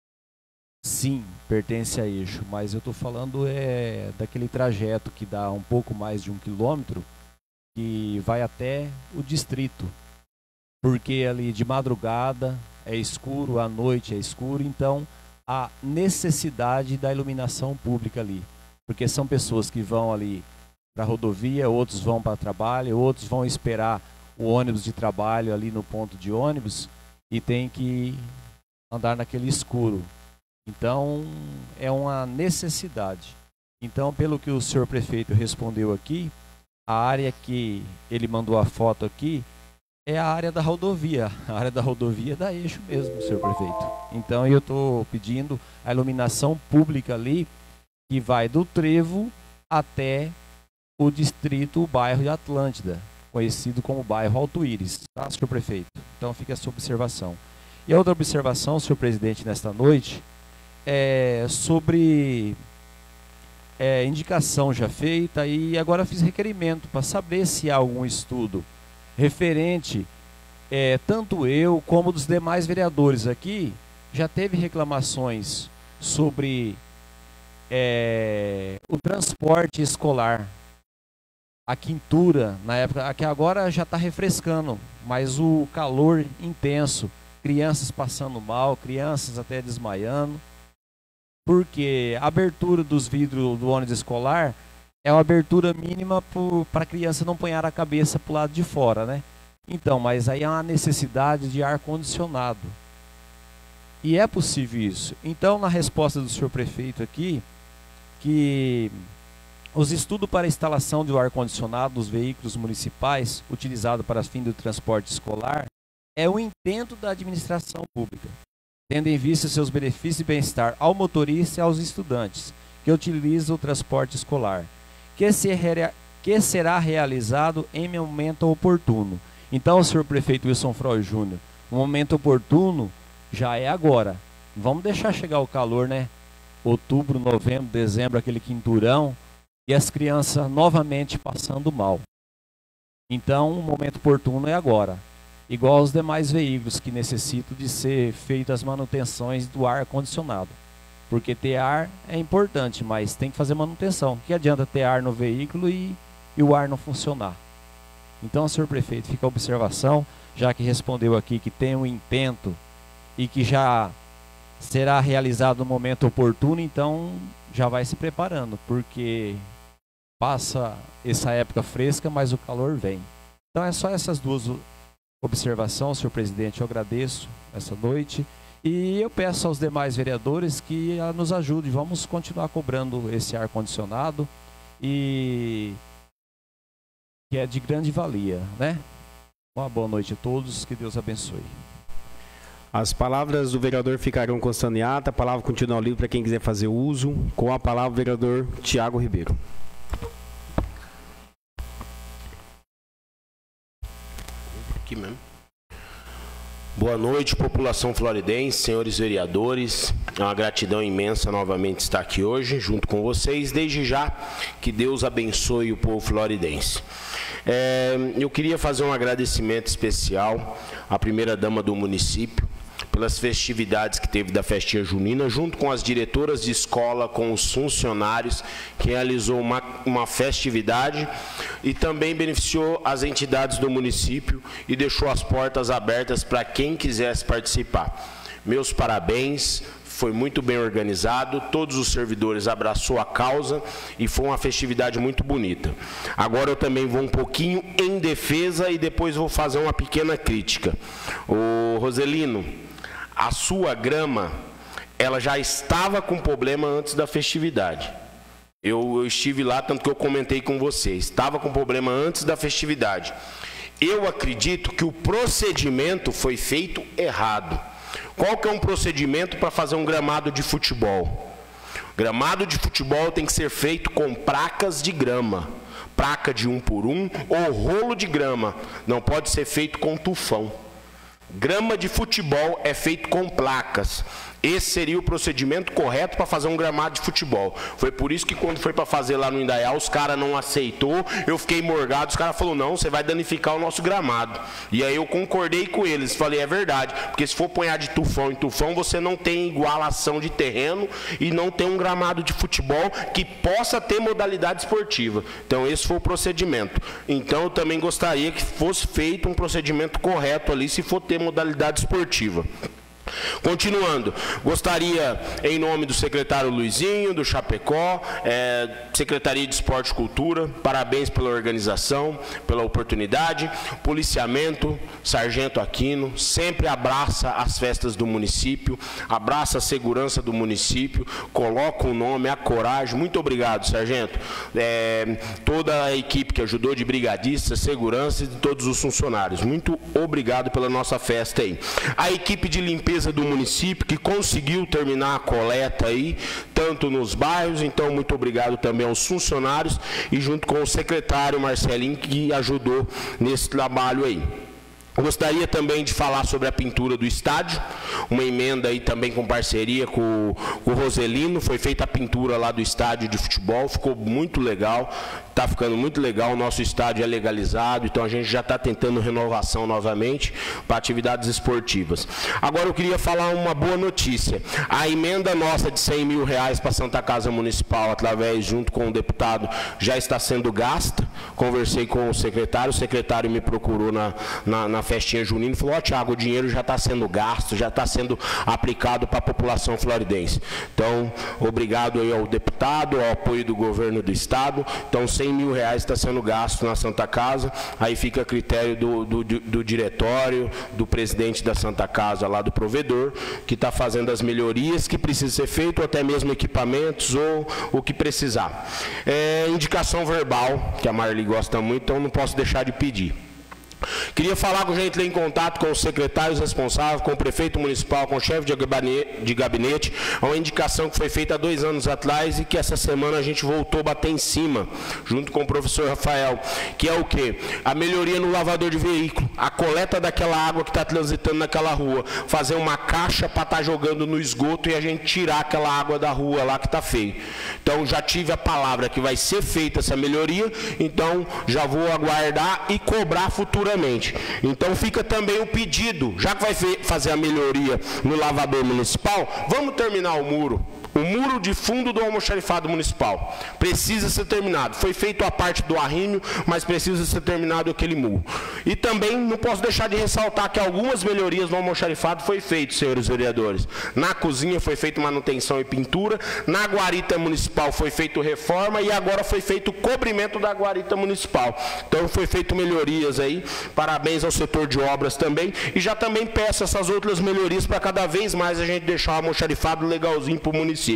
sim, pertence a Eixo, mas eu estou falando é daquele trajeto que dá um pouco mais de um quilômetro, que vai até o distrito, porque ali de madrugada é escuro, à noite é escuro, então há necessidade da iluminação pública ali, porque são pessoas que vão ali para a rodovia, outros vão para trabalho, outros vão esperar o ônibus de trabalho ali no ponto de ônibus e tem que andar naquele escuro. Então é uma necessidade. Então, pelo que o senhor prefeito respondeu aqui, a área que ele mandou a foto aqui é a área da rodovia, a área da rodovia é da Eixo mesmo, senhor prefeito. Então eu estou pedindo a iluminação pública ali, que vai do Trevo até o distrito, o bairro de Atlântida, conhecido como bairro Alto Íris, tá, senhor prefeito? Então fica essa observação. E a outra observação, senhor presidente, nesta noite, é sobre é, indicação já feita e agora fiz requerimento para saber se há algum estudo referente, é, tanto eu como dos demais vereadores aqui, já teve reclamações sobre é, o transporte escolar, a quintura, na época, que agora já está refrescando, mas o calor intenso, crianças passando mal, crianças até desmaiando, porque a abertura dos vidros do ônibus escolar é uma abertura mínima para a criança não ponhar a cabeça para o lado de fora, né? Então, mas aí há uma necessidade de ar-condicionado. E é possível isso. Então, na resposta do senhor prefeito aqui, que os estudos para a instalação do ar-condicionado dos veículos municipais utilizados para fim do transporte escolar é o intento da administração pública, tendo em vista seus benefícios e bem-estar ao motorista e aos estudantes, que utiliza o transporte escolar, que, se re... que será realizado em momento oportuno. Então, senhor prefeito Wilson Freud Júnior, o momento oportuno já é agora. Vamos deixar chegar o calor, né? Outubro, novembro, dezembro, aquele quinturão, e as crianças novamente passando mal. Então, o momento oportuno é agora. Igual aos demais veículos que necessitam de ser feitas as manutenções do ar-condicionado. Porque ter ar é importante, mas tem que fazer manutenção. Que adianta ter ar no veículo e, e o ar não funcionar? Então, senhor prefeito, fica a observação, já que respondeu aqui que tem um intento e que já será realizado no momento oportuno, então já vai se preparando, porque passa essa época fresca, mas o calor vem. Então é só essas duas observações, senhor presidente, eu agradeço essa noite e eu peço aos demais vereadores que nos ajudem, vamos continuar cobrando esse ar-condicionado e que é de grande valia, né? Uma boa noite a todos, que Deus abençoe. As palavras do vereador ficarão constando em ata, a palavra continua livre para quem quiser fazer uso. Com a palavra, o vereador Tiago Ribeiro. Aqui mesmo. Boa noite, população floridense, senhores vereadores. É uma gratidão imensa novamente estar aqui hoje, junto com vocês. Desde já, que Deus abençoe o povo floridense. É, eu queria fazer um agradecimento especial à primeira-dama do município, pelas festividades que teve da festinha junina, junto com as diretoras de escola, com os funcionários, que realizou uma, uma festividade e também beneficiou as entidades do município e deixou as portas abertas para quem quisesse participar. Meus parabéns, foi muito bem organizado, todos os servidores abraçou a causa e foi uma festividade muito bonita. Agora eu também vou um pouquinho em defesa e depois vou fazer uma pequena crítica. Ô Roselino, a sua grama, ela já estava com problema antes da festividade. Eu, eu estive lá, tanto que eu comentei com você, estava com problema antes da festividade. Eu acredito que o procedimento foi feito errado. Qual que é um procedimento para fazer um gramado de futebol? Gramado de futebol tem que ser feito com placas de grama. Placa de um por um ou rolo de grama. Não pode ser feito com tufão. Grama de futebol é feito com placas. Esse seria o procedimento correto para fazer um gramado de futebol. Foi por isso que quando foi para fazer lá no Indaial, os caras não aceitou, eu fiquei morgado, os caras falaram, não, você vai danificar o nosso gramado. E aí eu concordei com eles, falei, é verdade, porque se for ponhar de tufão em tufão, você não tem igualação de terreno e não tem um gramado de futebol que possa ter modalidade esportiva. Então esse foi o procedimento. Então eu também gostaria que fosse feito um procedimento correto ali, se for ter modalidade esportiva. Continuando, gostaria, em nome do secretário Luizinho, do Chapecó, é, Secretaria de Esporte e Cultura, parabéns pela organização, pela oportunidade. Policiamento, Sargento Aquino, sempre abraça as festas do município, abraça a segurança do município, coloca o nome, a coragem. Muito obrigado, Sargento. É, toda a equipe que ajudou, de brigadistas, segurança e de todos os funcionários. Muito obrigado pela nossa festa aí. A equipe de limpeza do município que conseguiu terminar a coleta aí, tanto nos bairros, então muito obrigado também aos funcionários e junto com o secretário Marcelinho que ajudou nesse trabalho aí. Gostaria também de falar sobre a pintura do estádio, uma emenda aí também com parceria com, com o Roselino, foi feita a pintura lá do estádio de futebol, ficou muito legal, está ficando muito legal, o nosso estádio é legalizado, então a gente já está tentando renovação novamente para atividades esportivas. Agora eu queria falar uma boa notícia, a emenda nossa de cem mil reais para a Santa Casa Municipal, através, junto com o deputado, já está sendo gasta, conversei com o secretário, o secretário me procurou na, na, na festinha junina e falou, ó, Tiago, o dinheiro já está sendo gasto, já está sendo aplicado para a população floridense. Então, obrigado aí ao deputado, ao apoio do governo do estado. Então, cem mil reais está sendo gasto na Santa Casa, aí fica a critério do, do, do diretório, do presidente da Santa Casa, lá do provedor, que está fazendo as melhorias que precisam ser feitas, ou até mesmo equipamentos, ou o que precisar. É, indicação verbal, que a Marli gosta muito, então não posso deixar de pedir. Queria falar com a gente, em contato com os secretários responsáveis, com o prefeito municipal, com o chefe de gabinete, de gabinete, uma indicação que foi feita há dois anos atrás e que essa semana a gente voltou a bater em cima, junto com o professor Rafael, que é o quê? A melhoria no lavador de veículo, a coleta daquela água que está transitando naquela rua, fazer uma caixa para estar tá jogando no esgoto e a gente tirar aquela água da rua lá que está feio. Então já tive a palavra que vai ser feita essa melhoria, então já vou aguardar e cobrar futuramente. Então fica também o pedido, já que vai fazer a melhoria no lavador municipal, vamos terminar o muro. O muro de fundo do almoxarifado municipal precisa ser terminado. Foi feito a parte do arrimo, mas precisa ser terminado aquele muro. E também não posso deixar de ressaltar que algumas melhorias no almoxarifado foi feito, senhores vereadores. Na cozinha foi feita manutenção e pintura, na guarita municipal foi feito reforma e agora foi feito o cobrimento da guarita municipal. Então foi feito melhorias aí. Parabéns ao setor de obras também. E já também peço essas outras melhorias para cada vez mais a gente deixar o almoxarifado legalzinho para o município.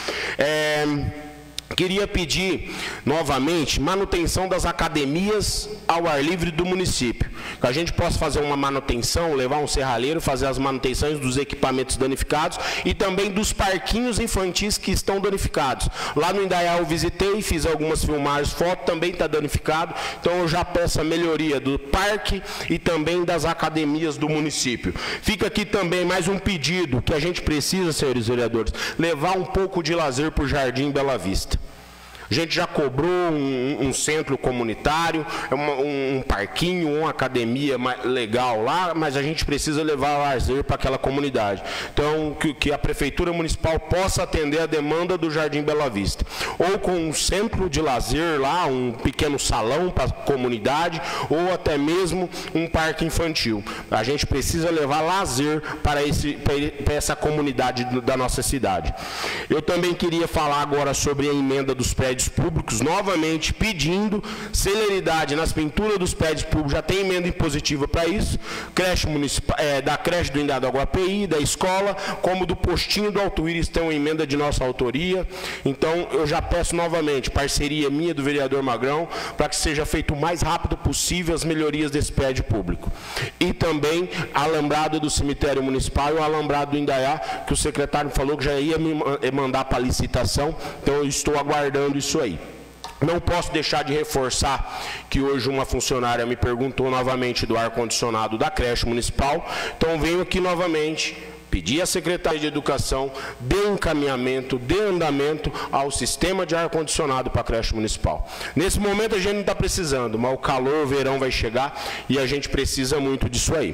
É, queria pedir novamente manutenção das academias ao ar livre do município, que a gente possa fazer uma manutenção, levar um serralheiro, fazer as manutenções dos equipamentos danificados e também dos parquinhos infantis que estão danificados. Lá no Indaiá eu visitei, fiz algumas filmagens, foto também está danificado, então eu já peço a melhoria do parque e também das academias do município. Fica aqui também mais um pedido que a gente precisa, senhores vereadores, levar um pouco de lazer para o Jardim Bela Vista. A gente já cobrou um, um centro comunitário, uma, um, um parquinho, uma academia legal lá, mas a gente precisa levar lazer para aquela comunidade. Então, que, que a Prefeitura Municipal possa atender a demanda do Jardim Bela Vista. Ou com um centro de lazer lá, um pequeno salão para a comunidade, ou até mesmo um parque infantil. A gente precisa levar lazer para, esse, para essa comunidade da nossa cidade. Eu também queria falar agora sobre a emenda dos prédios públicos, novamente pedindo celeridade nas pinturas dos prédios públicos, já tem emenda impositiva para isso, creche municipal, é, da creche do Indaiá do Aguapeí, da escola, como do postinho do Alto Íris, tem uma emenda de nossa autoria. Então eu já peço novamente, parceria minha do vereador Magrão, para que seja feito o mais rápido possível as melhorias desse prédio público. E também a alambrado do cemitério municipal e o alambrado do Indaiá, que o secretário falou que já ia me mandar para licitação, então eu estou aguardando isso aí. Não posso deixar de reforçar que hoje uma funcionária me perguntou novamente do ar-condicionado da creche municipal, então venho aqui novamente pedir à Secretaria de Educação dê encaminhamento, dê andamento ao sistema de ar-condicionado para a creche municipal. Nesse momento a gente não está precisando, mas o calor, o verão vai chegar e a gente precisa muito disso aí.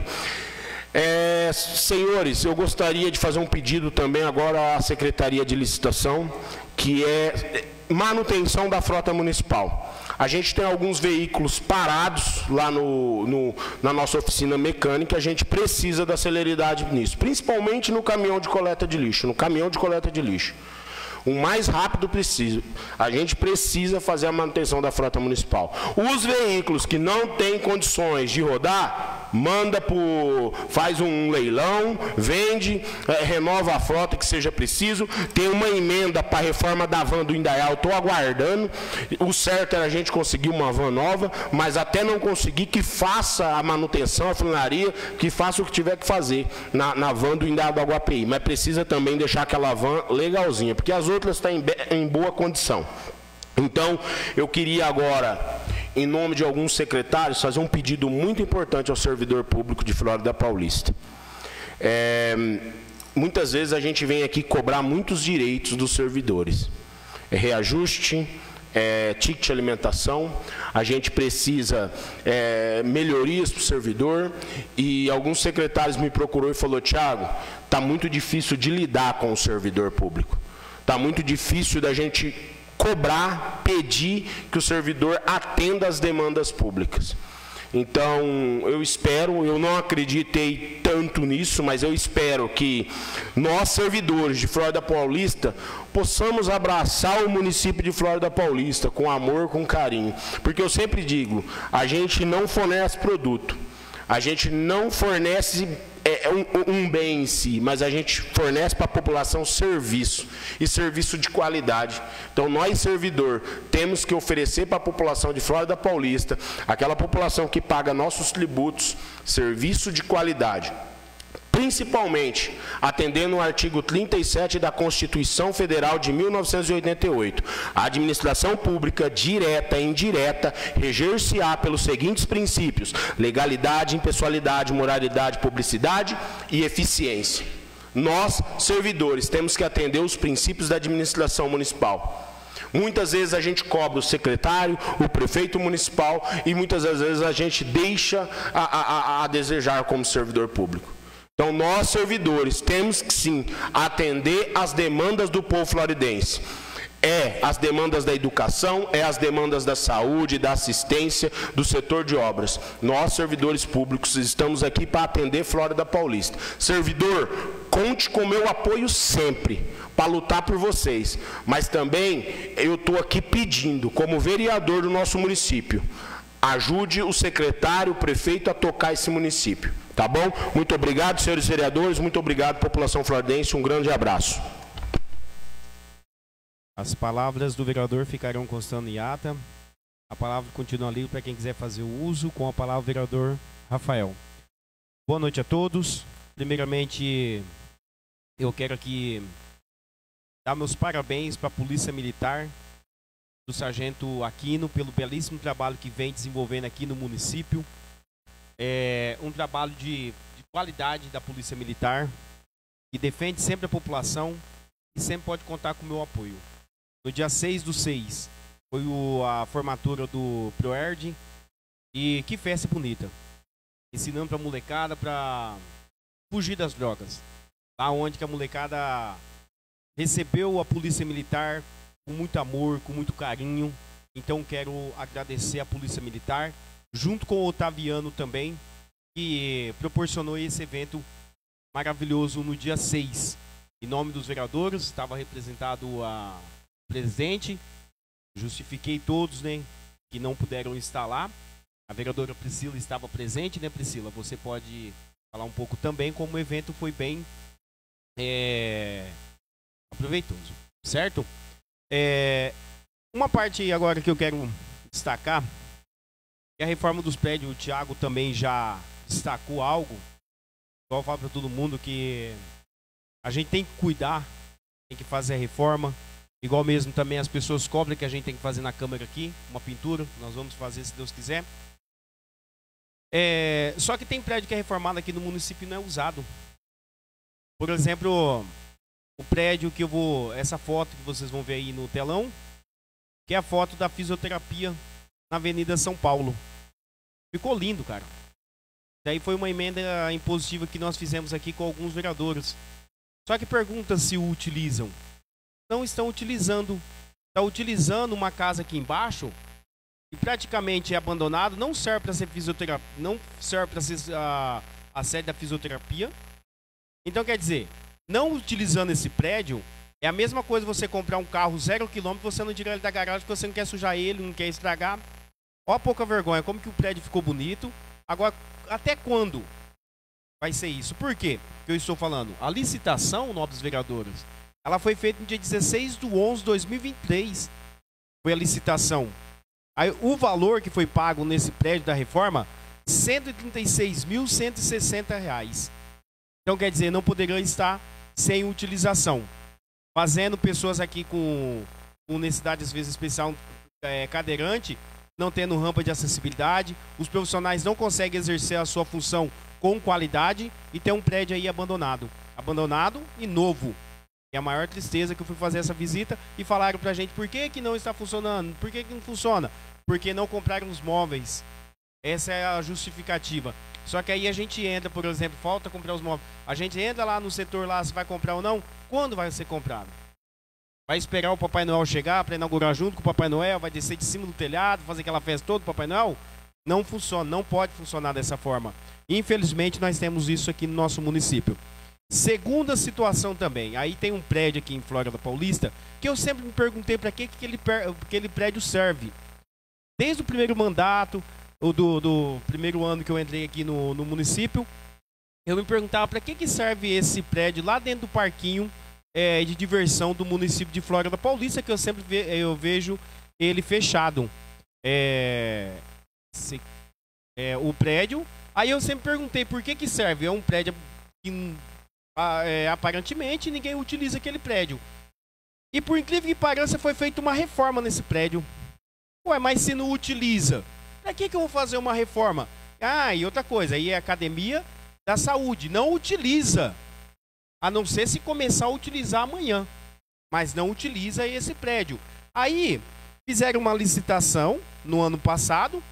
É, senhores, eu gostaria de fazer um pedido também agora à Secretaria de Licitação, que é manutenção da frota municipal. A gente tem alguns veículos parados lá no, no, na nossa oficina mecânica, a gente precisa da celeridade nisso, principalmente no caminhão de coleta de lixo, no caminhão de coleta de lixo. O mais rápido preciso. A gente precisa fazer a manutenção da frota municipal. Os veículos que não têm condições de rodar, manda por, faz um leilão, vende, é, renova a frota que seja preciso. Tem uma emenda para a reforma da van do Indaiá, eu estou aguardando. O certo era a gente conseguir uma van nova, mas até não conseguir, que faça a manutenção, a funilaria, que faça o que tiver que fazer na, na van do Indaiá do Aguapeí. Mas precisa também deixar aquela van legalzinha, porque as outras estão em, em boa condição. Então, eu queria agora, em nome de alguns secretários, fazer um pedido muito importante ao servidor público de Flórida Paulista. É, muitas vezes a gente vem aqui cobrar muitos direitos dos servidores. É reajuste, é, ticket de alimentação, a gente precisa é, melhorias para o servidor, e alguns secretários me procurou e falou: Tiago, está muito difícil de lidar com o servidor público. Está muito difícil da gente cobrar, pedir que o servidor atenda às demandas públicas. Então, eu espero, eu não acreditei tanto nisso, mas eu espero que nós, servidores de Flórida Paulista, possamos abraçar o município de Flórida Paulista com amor, com carinho. Porque eu sempre digo, a gente não fornece produto, a gente não fornece é um, um bem em si, mas a gente fornece para a população serviço, e serviço de qualidade. Então nós, servidor, temos que oferecer para a população de Flórida Paulista, aquela população que paga nossos tributos, serviço de qualidade. Principalmente atendendo o artigo trinta e sete da Constituição Federal de mil novecentos e oitenta e oito. A administração pública, direta e indireta, reger-se-á pelos seguintes princípios: legalidade, impessoalidade, moralidade, publicidade e eficiência. Nós, servidores, temos que atender os princípios da administração municipal. Muitas vezes a gente cobra o secretário, o prefeito municipal, e muitas das vezes a gente deixa a, a, a desejar como servidor público. Então, nós, servidores, temos que, sim, atender às demandas do povo floridense. É as demandas da educação, é as demandas da saúde, da assistência, do setor de obras. Nós, servidores públicos, estamos aqui para atender Flórida Paulista. Servidor, conte com meu apoio sempre, para lutar por vocês. Mas também, eu estou aqui pedindo, como vereador do nosso município, ajude o secretário, o prefeito a tocar esse município. Tá bom? Muito obrigado, senhores vereadores. Muito obrigado, população floridense. Um grande abraço. As palavras do vereador ficarão constando em ata. A palavra continua livre para quem quiser fazer o uso. Com a palavra, o vereador Rafael. Boa noite a todos. Primeiramente, eu quero aqui dar meus parabéns para a Polícia Militar, do Sargento Aquino, pelo belíssimo trabalho que vem desenvolvendo aqui no município. É um trabalho de, de qualidade da Polícia Militar, que defende sempre a população e sempre pode contar com o meu apoio. No dia seis do seis foi o, a formatura do ProERD, e que festa bonita, ensinando para a molecada para fugir das drogas. Lá onde que a molecada recebeu a Polícia Militar com muito amor, com muito carinho. Então quero agradecer a Polícia Militar, junto com o Otaviano também, que proporcionou esse evento maravilhoso no dia seis. Em nome dos vereadores, estava representado a presidente, justifiquei todos, né, que não puderam estar lá. A vereadora Priscila estava presente, né, Priscila? Você pode falar um pouco também como o evento foi bem é, aproveitoso, certo? É, uma parte agora que eu quero destacar é a reforma dos prédios. O Thiago também já destacou algo. Igual eu falo para todo mundo que a gente tem que cuidar, tem que fazer a reforma. Igual mesmo também as pessoas cobram que a gente tem que fazer na Câmara aqui, uma pintura. Nós vamos fazer se Deus quiser. É, só que tem prédio que é reformado aqui no município e não é usado. Por exemplo, o prédio que eu vou... Essa foto que vocês vão ver aí no telão, que é a foto da fisioterapia na Avenida São Paulo. Ficou lindo, cara. Daí foi uma emenda impositiva que nós fizemos aqui com alguns vereadores. Só que pergunta se o utilizam. Não estão utilizando. Está utilizando uma casa aqui embaixo e praticamente é abandonado. Não serve para ser fisioterapia. Não serve para ser a, a sede da fisioterapia. Então quer dizer, não utilizando esse prédio, é a mesma coisa você comprar um carro zero quilômetro, você não tira ele da garagem porque você não quer sujar ele, não quer estragar. Ó a pouca vergonha, como que o prédio ficou bonito. Agora, até quando vai ser isso? Por quê que eu estou falando? A licitação, nobres vereadores, ela foi feita no dia dezesseis de onze de dois mil e vinte e três. Foi a licitação. Aí, o valor que foi pago nesse prédio da reforma, cento e trinta e seis mil cento e sessenta reais. Então, quer dizer, não poderia estar sem utilização. Fazendo pessoas aqui com, com necessidade, às vezes, especial, é, cadeirante, não tendo rampa de acessibilidade, os profissionais não conseguem exercer a sua função com qualidade e tem um prédio aí abandonado. Abandonado e novo. É a maior tristeza que eu fui fazer essa visita e falaram pra gente por que que não está funcionando, por que que não funciona? Porque não compraram os móveis. Essa é a justificativa. Só que aí a gente entra, por exemplo, falta comprar os móveis. A gente entra lá no setor lá, se vai comprar ou não, quando vai ser comprado? Vai esperar o Papai Noel chegar para inaugurar junto com o Papai Noel, vai descer de cima do telhado, fazer aquela festa toda do Papai Noel? Não funciona, não pode funcionar dessa forma. Infelizmente nós temos isso aqui no nosso município. Segunda situação também, aí tem um prédio aqui em Flórida Paulista, que eu sempre me perguntei para que, que aquele, aquele prédio serve. Desde o primeiro mandato, ou do, do primeiro ano que eu entrei aqui no, no município, eu me perguntava para que, que serve esse prédio lá dentro do parquinho é, de diversão do município de Flórida Paulista, que eu sempre ve, eu vejo ele fechado. É, se, é, o prédio. Aí eu sempre perguntei por que, que serve. É um prédio que é, aparentemente ninguém utiliza aquele prédio. E por incrível que pareça, foi feita uma reforma nesse prédio. Ué, mas se não utiliza, pra que, que eu vou fazer uma reforma? Ah, e outra coisa, aí é a academia da saúde. Não utiliza. A não ser se começar a utilizar amanhã. Mas não utiliza esse prédio. Aí, fizeram uma licitação no ano passado,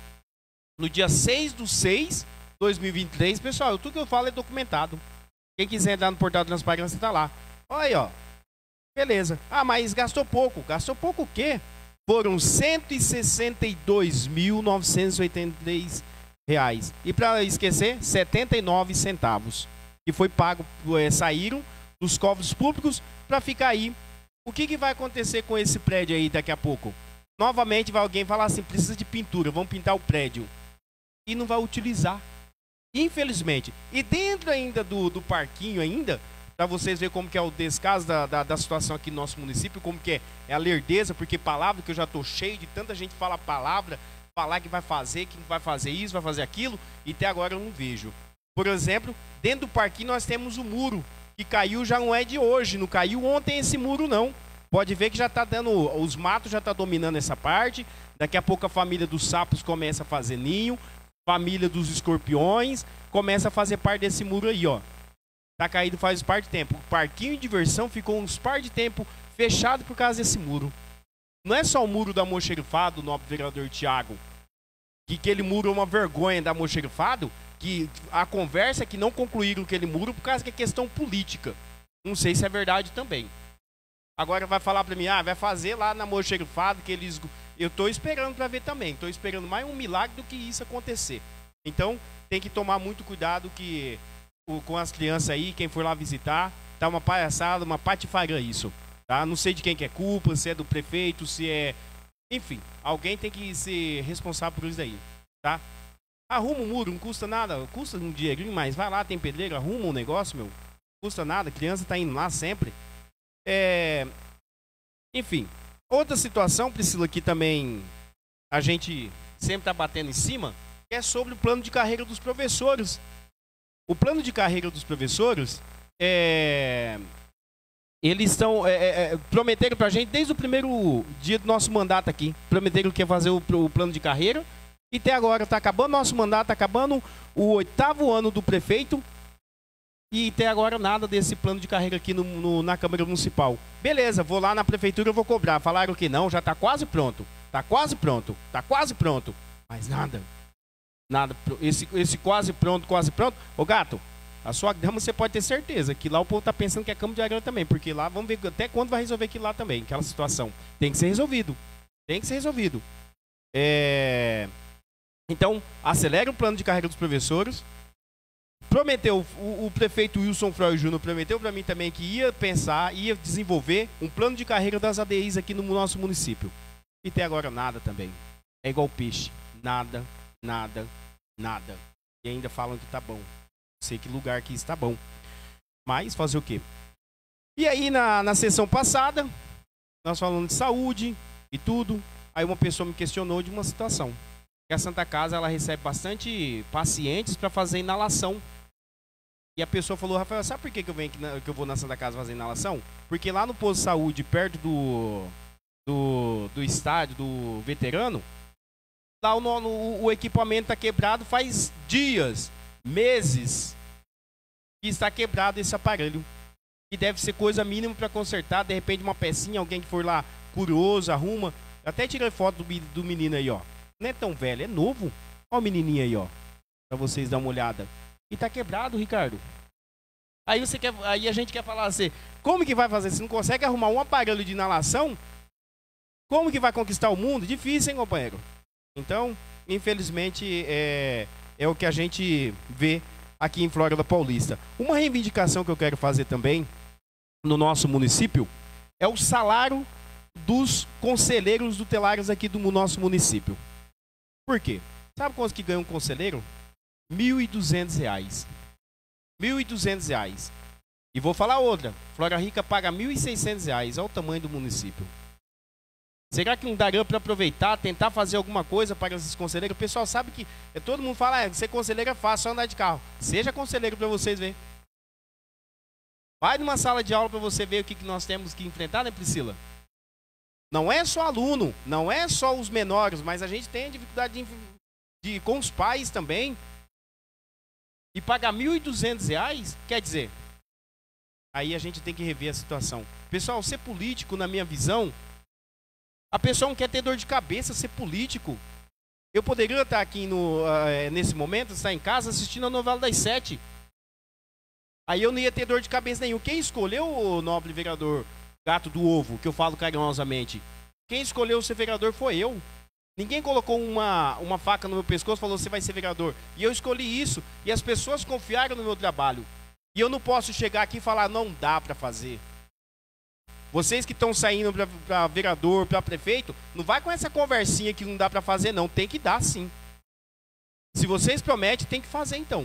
no dia seis de seis de dois mil e vinte e três. Pessoal, tudo que eu falo é documentado. Quem quiser entrar no portal de transparência, tá lá. Olha aí, ó. Beleza. Ah, mas gastou pouco. Gastou pouco o quê? Foram cento e sessenta e dois mil novecentos e oitenta e três reais. E para esquecer, setenta e nove centavos. Que foi pago, é, saíram dos cofres públicos para ficar aí. O que, que vai acontecer com esse prédio aí daqui a pouco? Novamente vai alguém falar assim, precisa de pintura, vamos pintar o prédio. E não vai utilizar. Infelizmente. E dentro ainda do, do parquinho ainda, para vocês verem como que é o descaso da, da, da situação aqui no nosso município, como que é, é a lerdeza, porque palavra que eu já tô cheio de tanta gente fala palavra, falar que vai fazer, que vai fazer isso, vai fazer aquilo, e até agora eu não vejo. Por exemplo, dentro do parquinho nós temos o muro, que caiu já não é de hoje, não caiu ontem esse muro não. Pode ver que já tá dando, os matos já tá dominando essa parte, daqui a pouco a família dos sapos começa a fazer ninho, família dos escorpiões começa a fazer parte desse muro aí, ó. Tá caído faz par de tempo. O parquinho de diversão ficou uns par de tempo fechado por causa desse muro. Não é só o muro da Almoxerifado, nobre vereador Tiago, que aquele muro é uma vergonha da Almoxerifado, que a conversa é que não concluíram aquele muro por causa que é questão política. Não sei se é verdade também. Agora vai falar pra mim, ah, vai fazer lá na Almoxerifado que eles... Eu tô esperando pra ver também. Tô esperando mais um milagre do que isso acontecer. Então, tem que tomar muito cuidado que... com as crianças aí, quem for lá visitar, tá uma palhaçada, uma patifaria isso, tá? Não sei de quem que é culpa, se é do prefeito, se é... Enfim, alguém tem que ser responsável por isso aí, tá? Arruma um muro, não custa nada, custa um dinheirinho, mas vai lá, tem pedreiro, arruma um negócio, meu. Não custa nada, a criança tá indo lá sempre. É... Enfim, outra situação, Priscila, que também a gente sempre tá batendo em cima, é sobre o plano de carreira dos professores. O plano de carreira dos professores, é... eles estão é, é, prometeram pra gente desde o primeiro dia do nosso mandato aqui. Prometeram que ia fazer o, o plano de carreira. E até agora tá acabando nosso mandato, tá acabando o oitavo ano do prefeito. E até agora nada desse plano de carreira aqui no, no, na Câmara Municipal. Beleza, vou lá na prefeitura, eu vou cobrar. Falaram que não, já tá quase pronto. Tá quase pronto, tá quase pronto. Mas nada. Nada, esse, esse quase pronto, quase pronto. Ô gato, a sua dama você pode ter certeza que lá o povo tá pensando que é Campo de Aranha também. Porque lá, vamos ver até quando vai resolver aquilo lá também, aquela situação. Tem que ser resolvido. Tem que ser resolvido. É... Então, acelera o plano de carreira dos professores. Prometeu, o, o prefeito Wilson Freud Júnior prometeu para mim também que ia pensar, ia desenvolver um plano de carreira das A D Is aqui no nosso município. E até agora nada também. É igual peixe. Nada, nada, nada. E ainda falam que tá bom. Não sei que lugar que está bom. Mas fazer o quê? E aí na, na sessão passada, nós falamos de saúde e tudo. Aí uma pessoa me questionou de uma situação. Que a Santa Casa ela recebe bastante pacientes para fazer inalação. E a pessoa falou, Rafael, sabe por que, que, eu, venho aqui na, que eu vou na Santa Casa fazer inalação? Porque lá no posto de saúde, perto do, do, do estádio, do veterano, lá o, no, o equipamento está quebrado faz dias, meses, que está quebrado esse aparelho. E deve ser coisa mínima para consertar, de repente uma pecinha, alguém que for lá curioso, arruma. Eu até tirei foto do, do menino aí, ó. Não é tão velho, é novo. Olha o menininho aí, ó. Pra vocês darem uma olhada. E tá quebrado, Ricardo. Aí, você quer, aí a gente quer falar assim, como que vai fazer? Se não consegue arrumar um aparelho de inalação, como que vai conquistar o mundo? Difícil, hein, companheiro? Então, infelizmente, é, é o que a gente vê aqui em Flórida Paulista. Uma reivindicação que eu quero fazer também no nosso município é o salário dos conselheiros tutelares aqui do nosso município. Por quê? Sabe quanto que ganha um conselheiro? mil e duzentos reais. mil e duzentos reais. E vou falar outra. Flora Rica paga mil e seiscentos reais. Olha o tamanho do município. Será que não daria para aproveitar, tentar fazer alguma coisa para esses conselheiros? O pessoal sabe que todo mundo fala, ah, ser conselheiro é fácil, só andar de carro. Seja conselheiro para vocês verem. Vai numa sala de aula para você ver o que, que nós temos que enfrentar, né, Priscila? Não é só aluno, não é só os menores, mas a gente tem dificuldade de, de, com os pais também. E pagar mil e duzentos reais, quer dizer, aí a gente tem que rever a situação. Pessoal, ser político, na minha visão, a pessoa não quer ter dor de cabeça, ser político. Eu poderia estar aqui no, uh, nesse momento, estar em casa assistindo a novela das sete. Aí eu não ia ter dor de cabeça nenhum. Quem escolheu o nobre vereador Gato do Ovo, que eu falo carinhosamente, quem escolheu ser vereador foi eu. Ninguém colocou uma, uma faca no meu pescoço e falou, você vai ser vereador. E eu escolhi isso. E as pessoas confiaram no meu trabalho. E eu não posso chegar aqui e falar, não dá para fazer. Vocês que estão saindo para vereador, para prefeito, não vai com essa conversinha que não dá para fazer, não. Tem que dar, sim. Se vocês prometem, tem que fazer, então.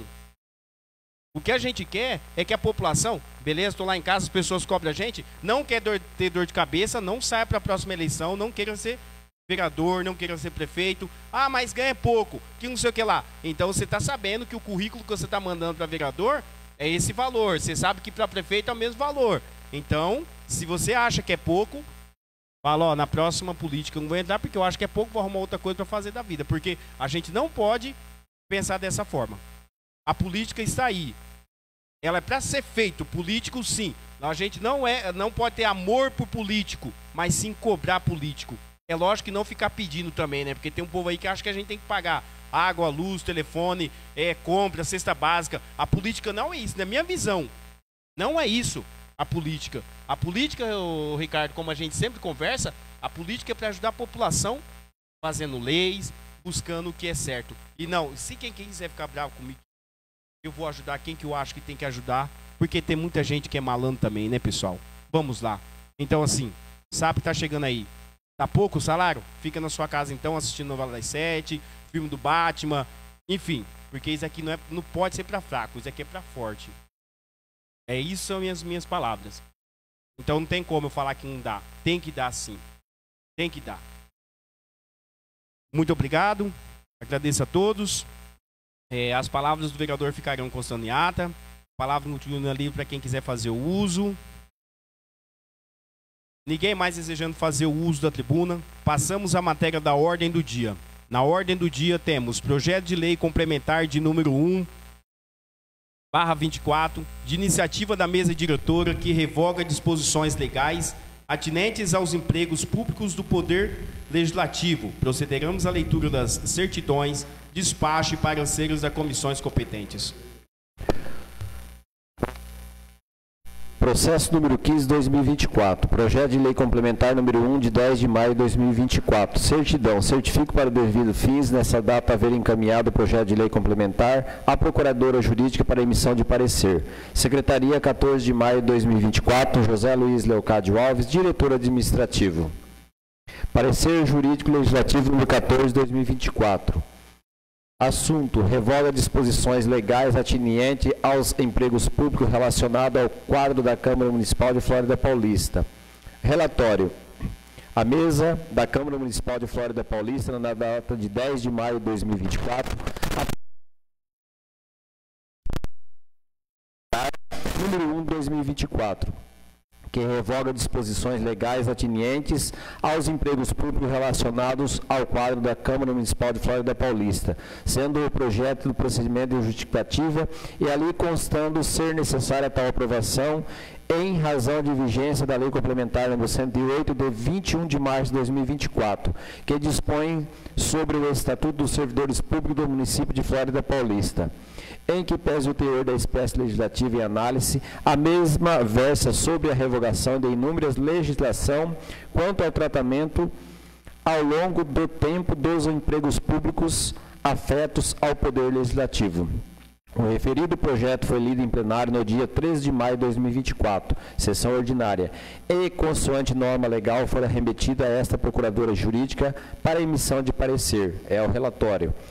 O que a gente quer é que a população, beleza, estou lá em casa, as pessoas cobram a gente, não quer dor, ter dor de cabeça, não saia para a próxima eleição, não queira ser vereador, não queira ser prefeito. Ah, mas ganha pouco, que não sei o que lá. Então você está sabendo que o currículo que você está mandando para vereador é esse valor. Você sabe que para prefeito é o mesmo valor. Então, se você acha que é pouco, fala, ó, na próxima política eu não vou entrar porque eu acho que é pouco, vou arrumar outra coisa para fazer da vida. Porque a gente não pode pensar dessa forma. A política está aí. Ela é para ser feito, político sim. A gente não, é, não pode ter amor por político, mas sim cobrar político. É lógico que não ficar pedindo também, né? Porque tem um povo aí que acha que a gente tem que pagar água, luz, telefone, é, compra, cesta básica. A política não é isso, na minha visão. Não é isso. A política. A política, ô, Ricardo, como a gente sempre conversa, a política é para ajudar a população, fazendo leis, buscando o que é certo. E não, se quem quiser ficar bravo comigo, eu vou ajudar quem que eu acho que tem que ajudar, porque tem muita gente que é malandro também, né, pessoal? Vamos lá. Então, assim, sabe que tá chegando aí. Tá pouco o salário? Fica na sua casa, então, assistindo novela das sete, filme do Batman, enfim. Porque isso aqui não, é, não pode ser para fraco, isso aqui é para forte. É isso são minhas minhas palavras. Então não tem como eu falar que não dá. Tem que dar sim. Tem que dar. Muito obrigado. Agradeço a todos. É, as palavras do vereador ficarão constando em ata. Palavra no tribunal livre para quem quiser fazer o uso. Ninguém mais desejando fazer o uso da tribuna. Passamos à matéria da ordem do dia. Na ordem do dia temos projeto de lei complementar de número um. barra vinte e quatro, de iniciativa da mesa diretora que revoga disposições legais atinentes aos empregos públicos do Poder Legislativo. Procederemos à leitura das certidões, despacho e pareceres das comissões competentes. Processo número quinze, dois mil e vinte e quatro. Projeto de lei complementar número um, de dez de maio de dois mil e vinte e quatro. Certidão. Certifico para devido fins, nessa data, haver encaminhado o projeto de lei complementar à Procuradora Jurídica para emissão de parecer. Secretaria, quatorze de maio de dois mil e vinte e quatro. José Luiz Leocádio Alves, diretor administrativo. Parecer Jurídico Legislativo número quatorze de dois mil e vinte e quatro. Assunto: revoga disposições legais atenientes aos empregos públicos relacionados ao quadro da Câmara Municipal de Flórida Paulista. Relatório: a mesa da Câmara Municipal de Flórida Paulista, na data de dez de maio de dois mil e vinte e quatro, número um de dois mil e vinte e quatro. Que revoga disposições legais atenientes aos empregos públicos relacionados ao quadro da Câmara Municipal de Flórida Paulista, sendo o projeto do procedimento de justificativa e ali constando ser necessária tal aprovação em razão de vigência da Lei Complementar número cento e oito, de vinte e um de março de dois mil e vinte e quatro, que dispõe sobre o Estatuto dos Servidores Públicos do município de Flórida Paulista. Em que pese o teor da espécie legislativa em análise, a mesma versa sobre a revogação de inúmeras legislação quanto ao tratamento ao longo do tempo dos empregos públicos afetos ao Poder Legislativo. O referido projeto foi lido em plenário no dia treze de maio de dois mil e vinte e quatro, sessão ordinária, e, consoante norma legal, fora remetida a esta Procuradora Jurídica para emissão de parecer. É o relatório.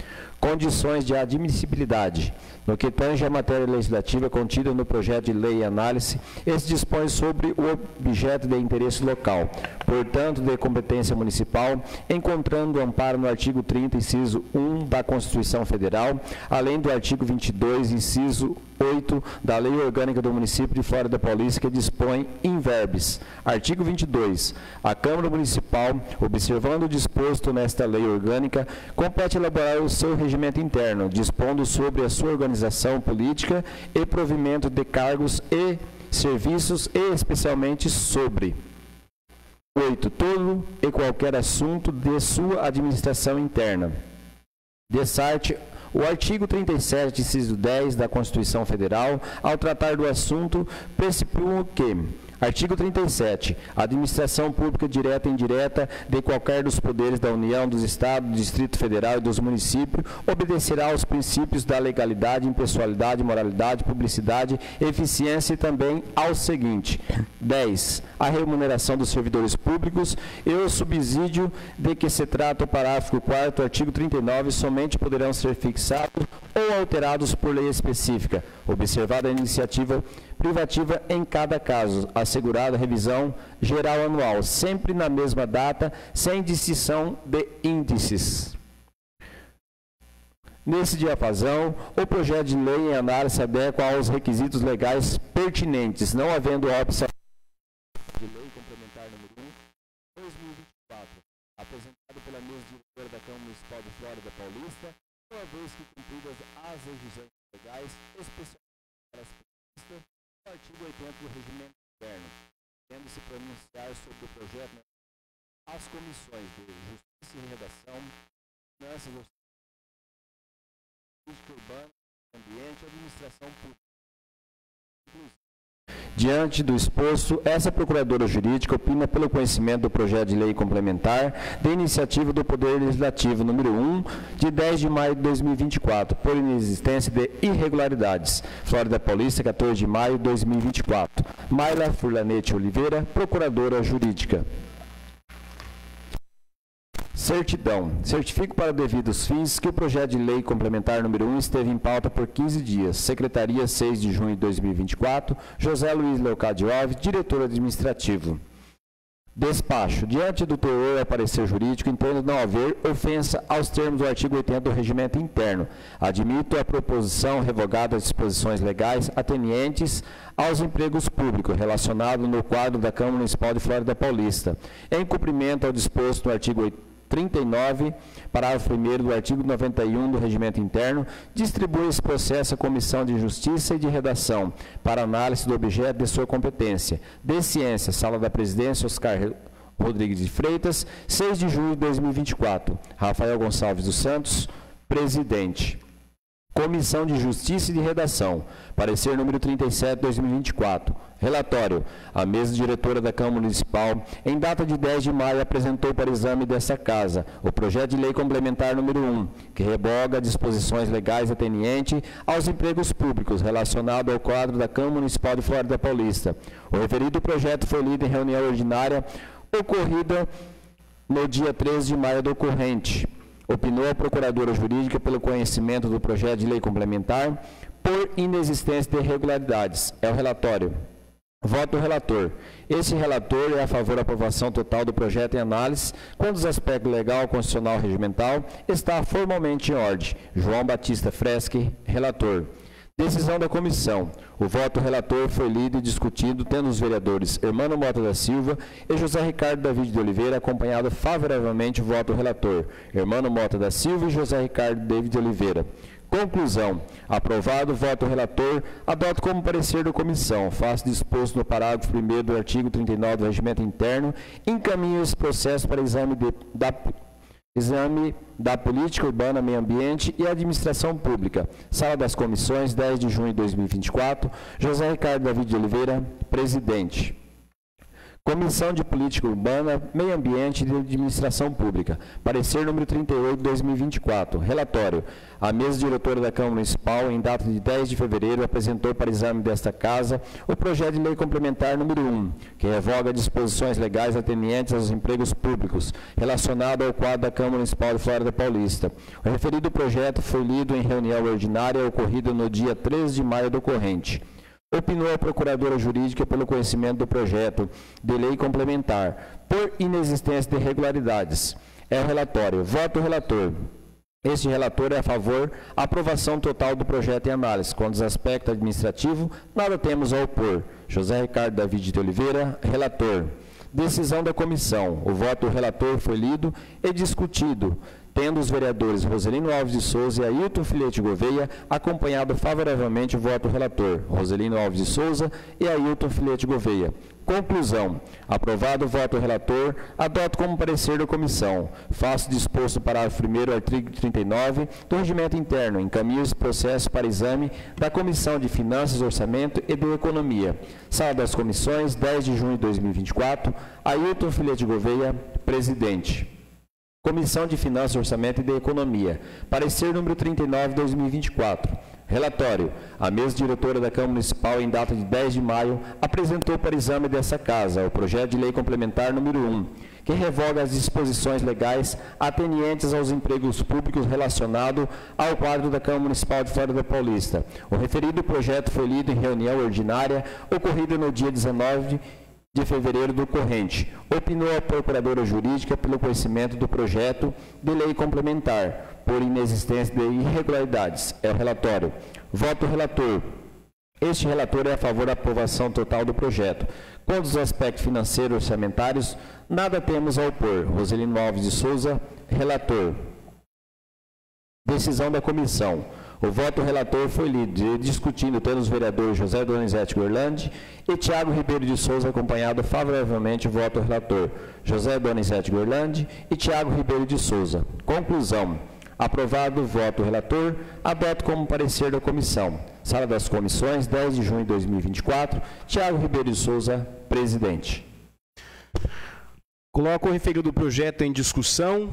condições de admissibilidade. No que tange à matéria legislativa contida no projeto de lei em análise, esse dispõe sobre o objeto de interesse local, portanto, de competência municipal, encontrando amparo no artigo trinta, inciso um da Constituição Federal, além do artigo vinte e dois, inciso oito da Lei Orgânica do Município de Flórida Paulista, que dispõe in verbis. Artigo vinte e dois. A Câmara Municipal, observando o disposto nesta lei orgânica, compete elaborar o seu regimento interno, dispondo sobre a sua organização política e provimento de cargos e serviços, e especialmente sobre oito. Todo e qualquer assunto de sua administração interna. Dessarte, o artigo trinta e sete, inciso dez da Constituição Federal, ao tratar do assunto, pressupõe que: artigo trinta e sete. A administração pública direta e indireta de qualquer dos poderes da União, dos Estados, do Distrito Federal e dos municípios obedecerá aos princípios da legalidade, impessoalidade, moralidade, publicidade, eficiência e também ao seguinte: dez. A remuneração dos servidores públicos e o subsídio de que se trata o parágrafo quarto, artigo trinta e nove, somente poderão ser fixados ou alterados por lei específica, observada a iniciativa privativa em cada caso, assegurada a revisão geral anual, sempre na mesma data, sem distinção de índices. Nesse diapasão, o projeto de lei em análise adequa aos requisitos legais pertinentes, não havendo a opção de lei complementar número um, dois mil e vinte e quatro, apresentado pela mesa diretora da Câmara Municipal de Flórida Paulista, uma vez que cumpridas as exigências legais, especialmente as previstas no artigo oitenta do Regimento Interno, tendo se pronunciar sobre o projeto as comissões de Justiça e Redação, Finanças, Política Urbana, Ambiente e Administração Pública. Diante do exposto, essa procuradora jurídica opina pelo conhecimento do projeto de lei complementar de iniciativa do Poder Legislativo número um, de dez de maio de dois mil e vinte e quatro, por inexistência de irregularidades. Flórida Paulista, quatorze de maio de dois mil e vinte e quatro. Mayla Furlanete Oliveira, procuradora jurídica. Certidão. Certifico para devidos fins que o projeto de lei complementar número um esteve em pauta por quinze dias. Secretaria, seis de junho de dois mil e vinte e quatro. José Luiz Leocádio Alves, diretor administrativo. Despacho. Diante do teor ao parecer jurídico, entendo não haver ofensa aos termos do artigo oitenta do Regimento Interno. Admito a proposição revogada das disposições legais atenientes aos empregos públicos relacionados no quadro da Câmara Municipal de Flórida Paulista, em cumprimento ao disposto no artigo trinta e nove, parágrafo primeiro do artigo noventa e um do Regimento Interno, distribui esse processo à Comissão de Justiça e de Redação para análise do objeto de sua competência. De Ciência, Sala da Presidência, Oscar Rodrigues de Freitas, seis de junho de dois mil e vinte e quatro. Rafael Gonçalves dos Santos, presidente. Comissão de Justiça e de Redação, parecer número trinta e sete, dois mil e vinte e quatro. Relatório. A mesa diretora da Câmara Municipal, em data de dez de maio, apresentou para exame dessa Casa o projeto de lei complementar número um, que revoga disposições legais atenientes aos empregos públicos relacionado ao quadro da Câmara Municipal de Flórida Paulista. O referido projeto foi lido em reunião ordinária ocorrida no dia treze de maio do corrente. Opinou a procuradora jurídica pelo conhecimento do projeto de lei complementar por inexistência de irregularidades. É o relatório. Voto do relator. Esse relator é a favor da aprovação total do projeto em análise, quando os aspectos legal, constitucional e regimental está formalmente em ordem. João Batista Freschi, relator. Decisão da comissão. O voto do relator foi lido e discutido, tendo os vereadores Hermano Mota da Silva e José Ricardo David de Oliveira acompanhado favoravelmente o voto do relator, Hermano Mota da Silva e José Ricardo David de Oliveira. Conclusão. Aprovado o voto do relator, adoto como parecer da comissão, face disposto no parágrafo primeiro do artigo trinta e nove do Regimento Interno, encaminho esse processo para exame de, da Exame da Política Urbana, Meio Ambiente e Administração Pública. Sala das Comissões, dez de junho de dois mil e vinte e quatro. José Ricardo David de Oliveira, presidente. Comissão de Política Urbana, Meio Ambiente e Administração Pública. Parecer número trinta e oito de dois mil e vinte e quatro. Relatório. A mesa diretora da Câmara Municipal, em data de dez de fevereiro, apresentou para exame desta Casa o projeto de lei complementar número um, que revoga disposições legais atenientes aos empregos públicos, relacionado ao quadro da Câmara Municipal de Flórida Paulista. O referido projeto foi lido em reunião ordinária ocorrida no dia treze de maio do corrente. Opinou a Procuradora Jurídica pelo conhecimento do projeto de lei complementar, por inexistência de irregularidades. É o relatório. Voto relator. Este relator é a favor a aprovação total do projeto em análise. Quanto ao aspecto administrativo, nada temos a opor. José Ricardo David de Oliveira, relator. Decisão da comissão. O voto do relator foi lido e discutido, tendo os vereadores Roselino Alves de Souza e Ailton Filete Gouveia acompanhado favoravelmente o voto do relator, Roselino Alves de Souza e Ailton Filete Gouveia. Conclusão. Aprovado o voto do relator, adoto como parecer da comissão. Faço disposto o parágrafo primeiro, artigo trinta e nove do Regimento Interno. Encaminho esse processo para exame da Comissão de Finanças, Orçamento e de Economia. Sala das Comissões, dez de junho de dois mil e vinte e quatro. Ailton Filete Gouveia, presidente. Comissão de Finanças, Orçamento e de Economia. Parecer número trinta e nove de dois mil e vinte e quatro. Relatório. A mesa diretora da Câmara Municipal, em data de dez de maio, apresentou para exame dessa Casa o projeto de lei complementar número um, que revoga as disposições legais atenientes aos empregos públicos relacionado ao quadro da Câmara Municipal de Flórida Paulista. O referido projeto foi lido em reunião ordinária ocorrida no dia dezenove de fevereiro do corrente. Opinou a Procuradora Jurídica pelo conhecimento do projeto de lei complementar, por inexistência de irregularidades. É o relatório. Voto relator. Este relator é a favor da aprovação total do projeto. Quanto aos aspectos financeiros e orçamentários, nada temos a opor. Roselino Alves de Souza, relator. Decisão da comissão. O voto do relator foi lido, discutindo tendo os vereadores José Donizete Gorlandi e Tiago Ribeiro de Souza acompanhado favoravelmente o voto do relator, José Donizete Gorlandi e Tiago Ribeiro de Souza. Conclusão. Aprovado o voto do relator, adoto como parecer da comissão. Sala das Comissões, dez de junho de dois mil e vinte e quatro, Tiago Ribeiro de Souza, presidente. Coloco o referido projeto em discussão.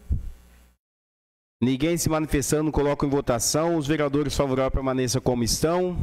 Ninguém se manifestando, coloco em votação. Os vereadores favoráveis permaneçam como estão.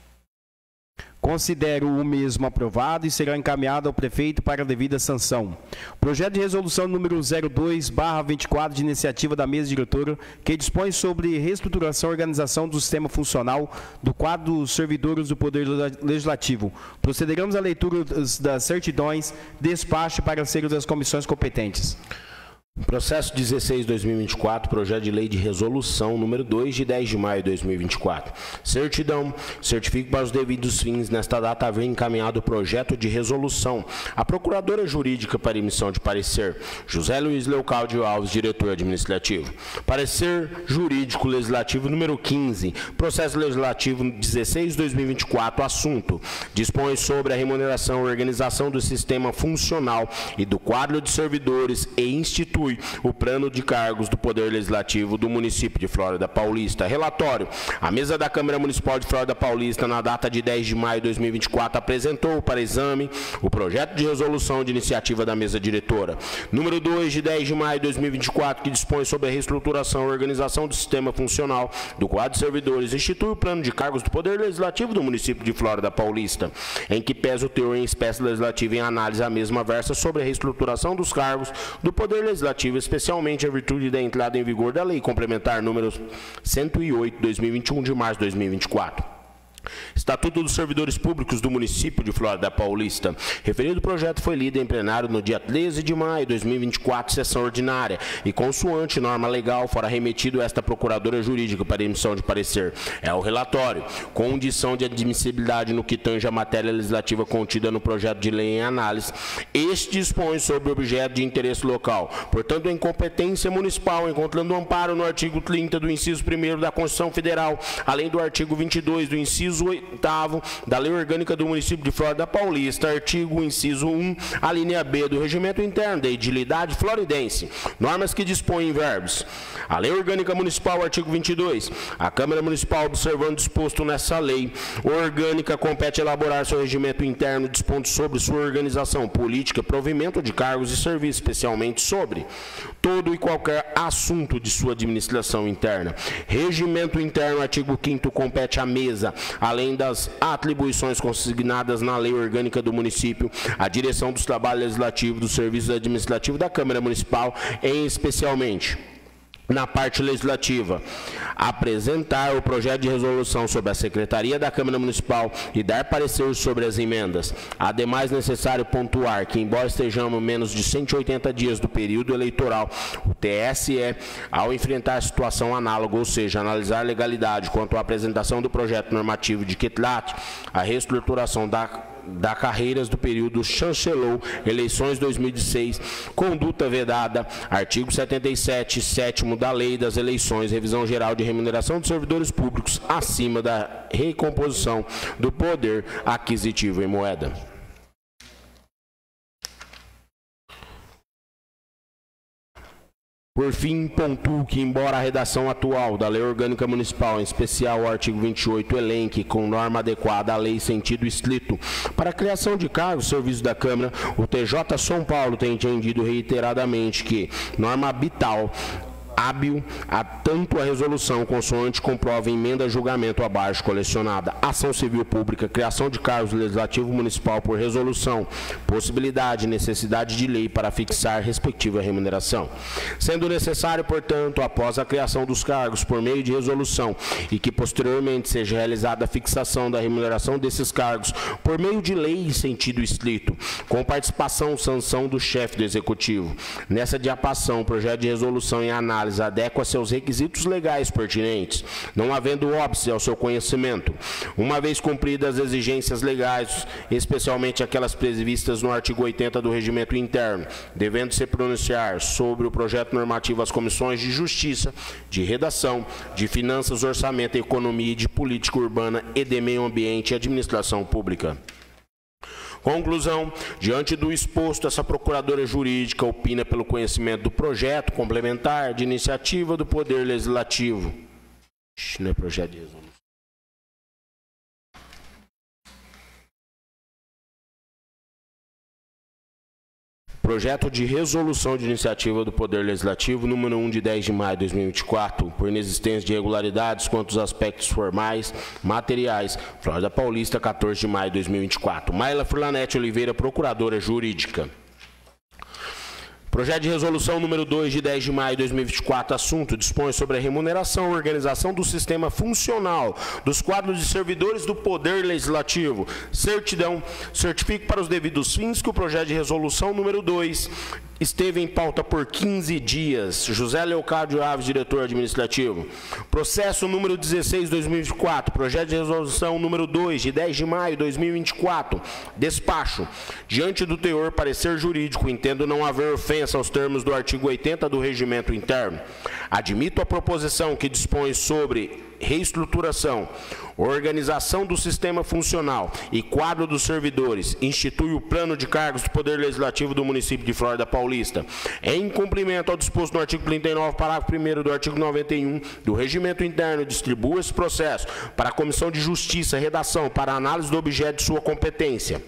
Considero o mesmo aprovado e será encaminhado ao prefeito para a devida sanção. Projeto de resolução número zero dois barra vinte e quatro de iniciativa da mesa diretora que dispõe sobre reestruturação e organização do sistema funcional do quadro dos servidores do Poder Legislativo. Procederemos à leitura das certidões, despacho para ser das comissões competentes. Processo dezesseis barra dois mil e vinte e quatro, projeto de lei de resolução número dois de dez de maio de dois mil e vinte e quatro. Certidão. Certifico para os devidos fins, nesta data, haver encaminhado o projeto de resolução à Procuradora Jurídica para emissão de parecer, José Luiz Leocádio Alves, diretor administrativo. Parecer jurídico legislativo número quinze, processo legislativo dezesseis barra dois mil e vinte e quatro, assunto. Dispõe sobre a remuneração e organização do sistema funcional e do quadro de servidores e institui o plano de cargos do Poder Legislativo do município de Flórida Paulista. Relatório. A mesa da Câmara Municipal de Flórida Paulista, na data de dez de maio de dois mil e vinte e quatro, apresentou para exame o projeto de resolução de iniciativa da mesa diretora. Número dois de dez de maio de dois mil e vinte e quatro, que dispõe sobre a reestruturação e organização do sistema funcional do quadro de servidores, institui o plano de cargos do Poder Legislativo do município de Flórida Paulista, em que pesa o teor em espécie legislativa em análise a mesma versa sobre a reestruturação dos cargos do Poder Legislativo, especialmente a virtude da entrada em vigor da Lei Complementar número cento e oito, dois mil e vinte e um, de março de dois mil e vinte e quatro. Estatuto dos Servidores Públicos do município de Flórida Paulista. Referido projeto foi lido em plenário no dia treze de maio de dois mil e vinte e quatro, sessão ordinária, e consoante norma legal, fora remetido esta Procuradora Jurídica para emissão de parecer. É o relatório. Condição de admissibilidade no que tange a matéria legislativa contida no projeto de lei em análise. Este dispõe sobre objeto de interesse local. Portanto, em competência municipal, encontrando amparo no artigo trinta do inciso primeiro da Constituição Federal, além do artigo vinte e dois do inciso inciso oitavo da Lei Orgânica do Município de Flórida Paulista, artigo inciso um, a linha B do Regimento Interno da Edilidade Floridense, normas que dispõem verbos. A Lei Orgânica Municipal, artigo vinte e dois, a Câmara Municipal, observando o disposto nessa lei orgânica, compete elaborar seu regimento interno, dispondo sobre sua organização política, provimento de cargos e serviços, especialmente sobre todo e qualquer assunto de sua administração interna. Regimento interno, artigo quinto, compete à mesa, além das atribuições consignadas na Lei Orgânica do Município, a direção dos trabalhos legislativos, dos serviços administrativos da Câmara Municipal, em especialmente na parte legislativa, apresentar o projeto de resolução sobre a Secretaria da Câmara Municipal e dar parecer sobre as emendas. Ademais, necessário pontuar que, embora estejamos menos de cento e oitenta dias do período eleitoral, o T S E, ao enfrentar situação análoga, ou seja, analisar a legalidade quanto à apresentação do projeto normativo de que trate a reestruturação da da carreiras do período, chancelou eleições dois mil e seis, conduta vedada, artigo setenta e sete, sétimo da Lei das Eleições, revisão geral de remuneração dos servidores públicos, acima da recomposição do poder aquisitivo em moeda. Por fim, pontuo que, embora a redação atual da Lei Orgânica Municipal, em especial o artigo vinte e oito, elenque com norma adequada à lei sentido estrito para a criação de cargos e serviços da Câmara, o T J São Paulo tem entendido reiteradamente que norma habital hábil a tanto a resolução consoante comprova emenda julgamento abaixo colecionada, ação civil pública, criação de cargos legislativo municipal por resolução, possibilidade e necessidade de lei para fixar respectiva remuneração. Sendo necessário, portanto, após a criação dos cargos por meio de resolução e que posteriormente seja realizada a fixação da remuneração desses cargos por meio de lei em sentido estrito, com participação e sanção do chefe do executivo. Nessa diapação, o projeto de resolução em análise adequa-se aos requisitos legais pertinentes, não havendo óbice ao seu conhecimento, uma vez cumpridas as exigências legais, especialmente aquelas previstas no artigo oitenta do Regimento Interno, devendo se pronunciar sobre o projeto normativo as comissões de Justiça, de Redação, de Finanças, Orçamento, Economia e de Política Urbana e de Meio Ambiente e Administração Pública. Conclusão, diante do exposto, essa procuradora jurídica opina pelo conhecimento do projeto complementar de iniciativa do Poder Legislativo. Não é projeto de resolução. Projeto de resolução de iniciativa do Poder Legislativo, número um de dez de maio de dois mil e vinte e quatro, por inexistência de irregularidades quanto aos aspectos formais, materiais, Flórida Paulista, quatorze de maio de dois mil e vinte e quatro. Maila Furlanete Oliveira, procuradora jurídica. Projeto de resolução número dois de dez de maio de dois mil e vinte e quatro, assunto, dispõe sobre a remuneração e organização do sistema funcional dos quadros de servidores do Poder Legislativo. Certidão, certifico para os devidos fins que o projeto de resolução número dois esteve em pauta por quinze dias. José Leocádio Alves, diretor administrativo. Processo número dezesseis de dois mil e vinte e quatro, projeto de resolução número dois de dez de maio de dois mil e vinte e quatro. Despacho. Diante do teor parecer jurídico, entendo não haver ofensa aos termos do artigo oitenta do Regimento Interno. Admito a proposição que dispõe sobre reestruturação, organização do sistema funcional e quadro dos servidores, institui o plano de cargos do Poder Legislativo do município de Flórida Paulista, em cumprimento ao disposto no artigo trinta e nove, parágrafo primeiro do artigo noventa e um do Regimento Interno, distribua esse processo para a Comissão de Justiça, redação para análise do objeto de sua competência.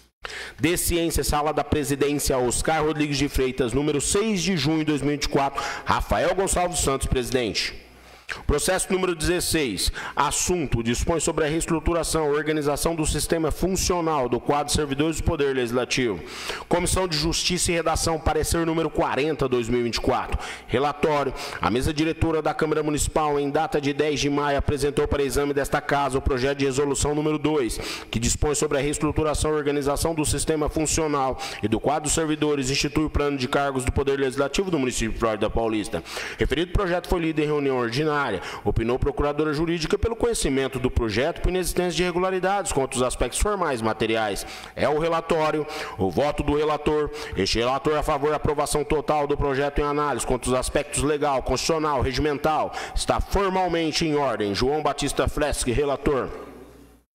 De Ciência, Sala da Presidência, Oscar Rodrigues de Freitas, número seis de junho de dois mil e vinte e quatro, Rafael Gonçalves Santos, presidente. Processo número dezesseis, assunto, dispõe sobre a reestruturação, organização do sistema funcional do quadro de servidores do Poder Legislativo. Comissão de Justiça e Redação, parecer número quarenta de dois mil e vinte e quatro. Relatório, a mesa diretora da Câmara Municipal, em data de dez de maio, apresentou para exame desta casa o projeto de resolução número dois, que dispõe sobre a reestruturação e organização do sistema funcional e do quadro de servidores, institui o plano de cargos do Poder Legislativo do município de Flórida Paulista. Referido projeto foi lido em reunião ordinária. Opinou procuradora jurídica pelo conhecimento do projeto por inexistência de irregularidades quanto aos aspectos formais e materiais. É o relatório, o voto do relator. Este relator é a favor da aprovação total do projeto em análise quanto aos aspectos legal, constitucional, regimental. Está formalmente em ordem. João Batista Flesk, relator.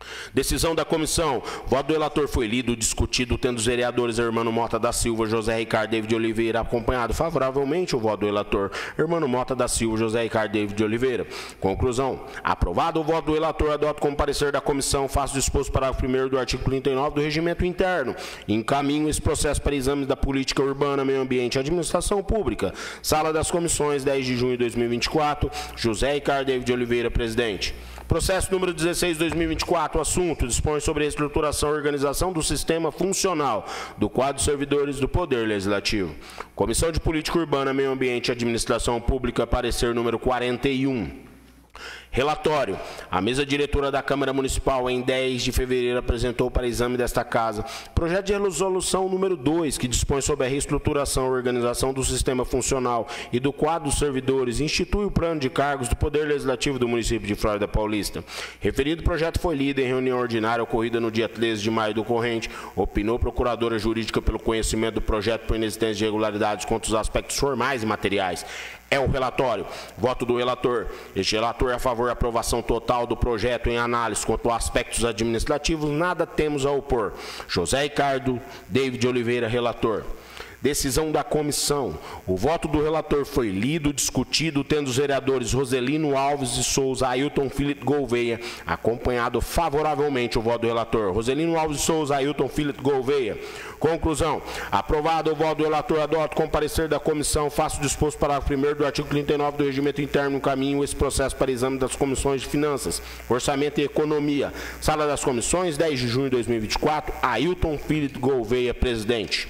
Decisão da comissão. Voto do relator foi lido, discutido, tendo os vereadores Hermano Mota da Silva, José Ricardo David de Oliveira acompanhado favoravelmente o voto do relator Hermano Mota da Silva, José Ricardo David de Oliveira. Conclusão. Aprovado o voto do relator, adoto como parecer da comissão, faço disposto parágrafo primeiro do artigo trinta e nove do Regimento Interno. Encaminho esse processo para exame da política urbana, meio ambiente e administração pública. Sala das comissões, dez de junho de dois mil e vinte e quatro. José Ricardo David de Oliveira, presidente. Processo número dezesseis de dois mil e vinte e quatro, assunto, dispõe sobre a estruturação e organização do sistema funcional do quadro de servidores do Poder Legislativo. Comissão de Política Urbana, Meio Ambiente e Administração Pública, parecer número quarenta e um. Relatório. A mesa diretora da Câmara Municipal, em dez de fevereiro, apresentou para exame desta Casa projeto de resolução número dois, que dispõe sobre a reestruturação e organização do sistema funcional e do quadro dos servidores, institui o plano de cargos do Poder Legislativo do município de Flórida Paulista. Referido projeto foi lido em reunião ordinária ocorrida no dia treze de maio do corrente. Opinou procuradora jurídica pelo conhecimento do projeto por inexistência de irregularidades quanto aos aspectos formais e materiais. É o relatório. Voto do relator. Este relator é a favor da aprovação total do projeto em análise quanto a aspectos administrativos. Nada temos a opor. José Ricardo David de Oliveira, relator. Decisão da comissão. O voto do relator foi lido, discutido, tendo os vereadores Roselino Alves de Souza, Ailton Filipe Gouveia, acompanhado favoravelmente o voto do relator. Roselino Alves de Souza, Ailton Filipe Gouveia. Conclusão. Aprovado o voto do relator, adoto com parecer da comissão, faço disposto parágrafo primeiro do artigo trinta e nove do Regimento Interno, encaminho esse processo para exame das comissões de Finanças, Orçamento e Economia. Sala das comissões, dez de junho de dois mil e vinte e quatro, Ailton Filipe Gouveia, presidente.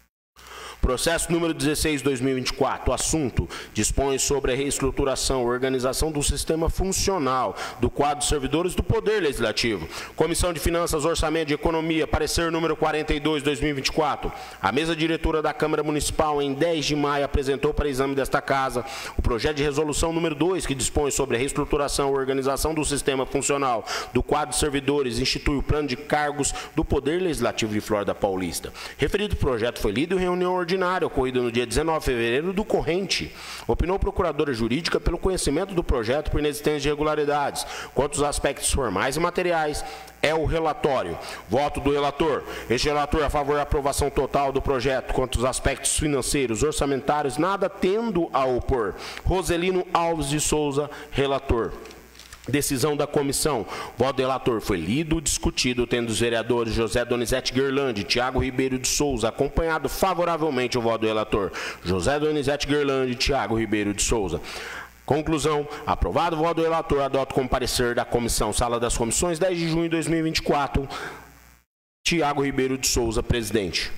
Processo número dezesseis de dois mil e vinte e quatro, assunto, dispõe sobre a reestruturação e organização do sistema funcional do quadro de servidores do Poder Legislativo. Comissão de Finanças, Orçamento e Economia, parecer número quarenta e dois de dois mil e vinte e quatro. A mesa diretora da Câmara Municipal, em dez de maio, apresentou para exame desta Casa o projeto de resolução número dois, que dispõe sobre a reestruturação e organização do sistema funcional do quadro de servidores, institui o plano de cargos do Poder Legislativo de Flórida Paulista. Referido projeto foi lido em reunião ordinária ocorrido no dia dezenove de fevereiro do corrente. Opinou procuradora jurídica pelo conhecimento do projeto por inexistência de irregularidades quanto aos aspectos formais e materiais. É o relatório. Voto do relator. Este relator é a favor da aprovação total do projeto quanto aos aspectos financeiros, orçamentários, nada tendo a opor. Roselino Alves de Souza, relator. Decisão da comissão. Voto do relator foi lido, discutido, tendo os vereadores José Donizete Guirlande e Tiago Ribeiro de Souza, acompanhado favoravelmente o voto do relator José Donizete Guirlande e Tiago Ribeiro de Souza. Conclusão. Aprovado o voto do relator, adoto como parecer da comissão. Sala das comissões, dez de junho de dois mil e vinte e quatro. Tiago Ribeiro de Souza, presidente.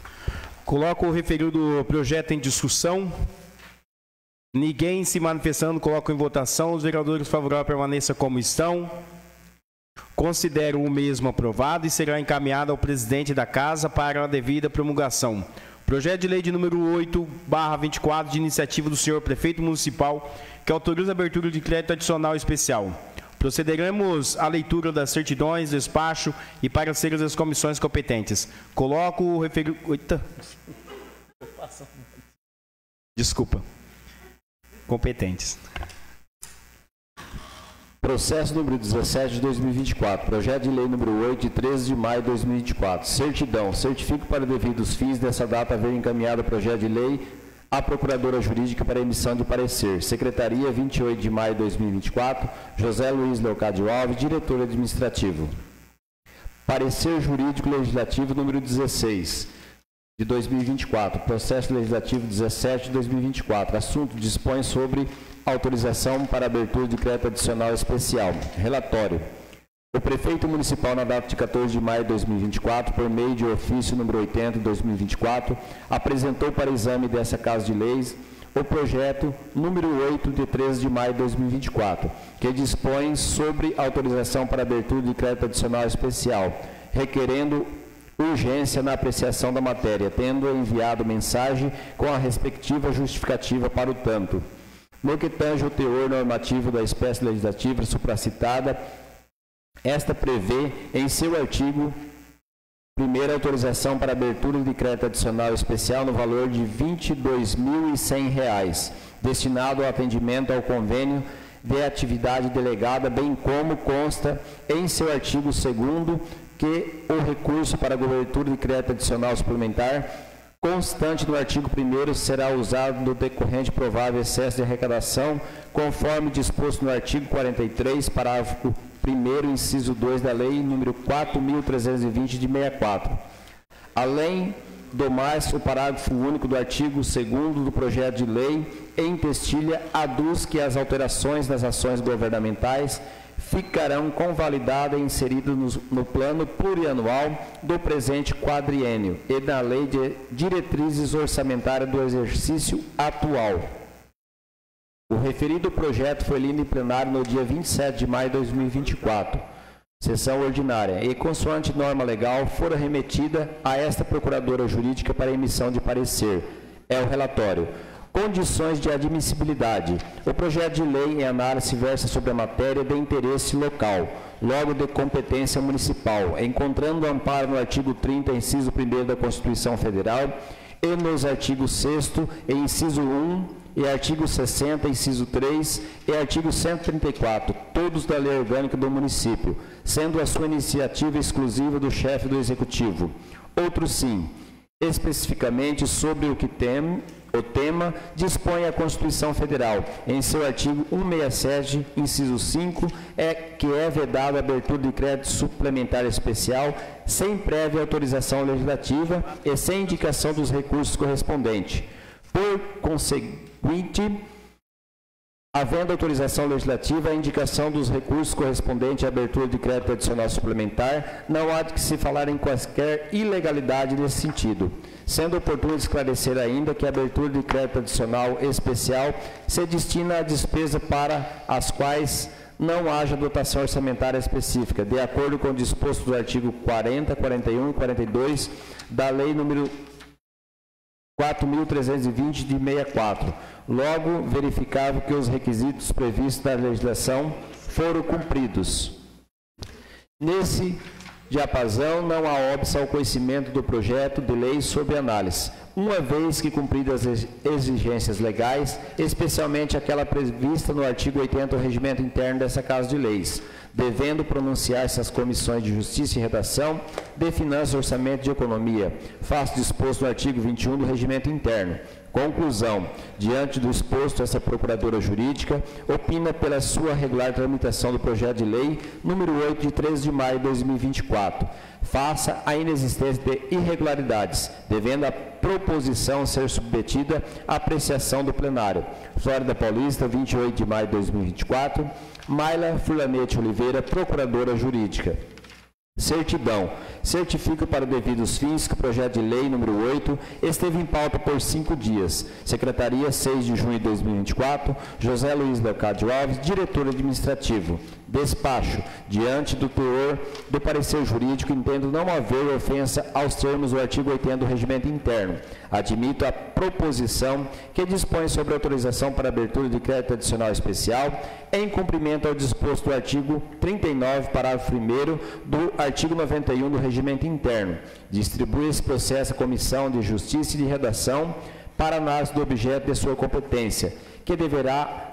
Coloco o referido projeto em discussão. Ninguém se manifestando, coloco em votação. Os vereadores favoráveis permaneçam como estão. Considero o mesmo aprovado e será encaminhado ao presidente da Casa para a devida promulgação. Projeto de lei de número oito barra vinte e quatro, de iniciativa do senhor prefeito municipal, que autoriza a abertura de crédito adicional especial. Procederemos à leitura das certidões, despacho e pareceres das comissões competentes. Coloco o referido... Eita. Desculpa. Competentes. Processo número dezessete de dois mil e vinte e quatro, projeto de lei número oito, de treze de maio de dois mil e vinte e quatro. Certidão. Certifico para devidos fins dessa data haver encaminhado o projeto de lei à Procuradora Jurídica para emissão de parecer. Secretaria, vinte e oito de maio de dois mil e vinte e quatro. José Luiz Leocádio Alves, diretor administrativo. Parecer Jurídico Legislativo número dezesseis. De dois mil e vinte e quatro, processo legislativo dezessete de dois mil e vinte e quatro, assunto dispõe sobre autorização para abertura de crédito adicional especial. Relatório. O prefeito municipal, na data de quatorze de maio de dois mil e vinte e quatro, por meio de ofício número oitenta de dois mil e vinte e quatro, apresentou para exame dessa Casa de Leis o projeto número oito de treze de maio de dois mil e vinte e quatro, que dispõe sobre autorização para abertura de crédito adicional especial, requerendo urgência na apreciação da matéria, tendo enviado mensagem com a respectiva justificativa para o tanto. No que tange o teor normativo da espécie legislativa supracitada, esta prevê em seu artigo primeira autorização para abertura de crédito adicional especial no valor de vinte e dois mil e cem reais, destinado ao atendimento ao convênio de atividade delegada, bem como consta em seu artigo segundo que o recurso para a cobertura de crédito adicional suplementar constante no artigo primeiro será usado no decorrente provável excesso de arrecadação, conforme disposto no artigo quarenta e três, parágrafo primeiro, inciso dois da Lei número quatro mil trezentos e vinte de sessenta e quatro. Além do mais, o parágrafo único do artigo segundo do projeto de lei em pestilha aduz que as alterações nas ações governamentais ficarão convalidadas e inseridas no, no plano plurianual do presente quadriênio e na lei de diretrizes orçamentárias do exercício atual. O referido projeto foi lido em plenário no dia vinte e sete de maio de dois mil e vinte e quatro, sessão ordinária, e consoante norma legal, fora remetida a esta procuradora jurídica para emissão de parecer. É o relatório. Condições de admissibilidade. O projeto de lei em análise versa sobre a matéria de interesse local, logo de competência municipal, encontrando amparo no artigo trinta, inciso primeiro da Constituição Federal e nos artigos sexto e inciso um e artigo sessenta, inciso três e artigo cento e trinta e quatro, todos da Lei Orgânica do Município, sendo a sua iniciativa exclusiva do chefe do Executivo. Outros sim, especificamente sobre o que tem o tema, dispõe a Constituição Federal, em seu artigo cento e sessenta e sete, inciso cinco, é que é vedada a abertura de crédito suplementar especial sem prévia autorização legislativa e sem indicação dos recursos correspondentes. Por conseguinte, havendo autorização legislativa, a indicação dos recursos correspondentes à abertura de crédito adicional suplementar, não há de que se falar em quaisquer ilegalidade nesse sentido. Sendo oportuno esclarecer ainda que a abertura de crédito adicional especial se destina a despesa para as quais não haja dotação orçamentária específica, de acordo com o disposto do artigo quarenta, quarenta e um e quarenta e dois da Lei número quatro mil trezentos e vinte de sessenta e quatro. Logo, verificável que os requisitos previstos na legislação foram cumpridos. Nesse diapasão, não há óbice ao conhecimento do projeto de lei sob análise, uma vez que cumpridas as exigências legais, especialmente aquela prevista no artigo oitenta do Regimento Interno dessa Casa de Leis, devendo pronunciar-se as comissões de Justiça e Redação, de Finanças, Orçamento e de Economia, face disposto no artigo vinte e um do Regimento Interno. Conclusão. Diante do exposto, essa procuradora jurídica opina pela sua regular tramitação do projeto de lei número oito, de treze de maio de dois mil e vinte e quatro, faça a inexistência de irregularidades, devendo a proposição ser submetida à apreciação do plenário. Flórida Paulista, vinte e oito de maio de dois mil e vinte e quatro, Maila Furlanete Oliveira, procuradora jurídica. Certidão. Certifica para devidos fins que o projeto de lei número oito esteve em pauta por cinco dias. Secretaria, seis de junho de dois mil e vinte e quatro, José Luiz Leocádio Alves, diretor administrativo. Despacho. Diante do teor do parecer jurídico, entendo não haver ofensa aos termos do artigo oitenta do Regimento Interno. Admito a proposição que dispõe sobre autorização para abertura de crédito adicional especial, em cumprimento ao disposto do artigo trinta e nove, parágrafo primeiro do artigo noventa e um do Regimento Interno. Distribui esse processo à Comissão de Justiça e de Redação para análise do objeto de sua competência, que deverá,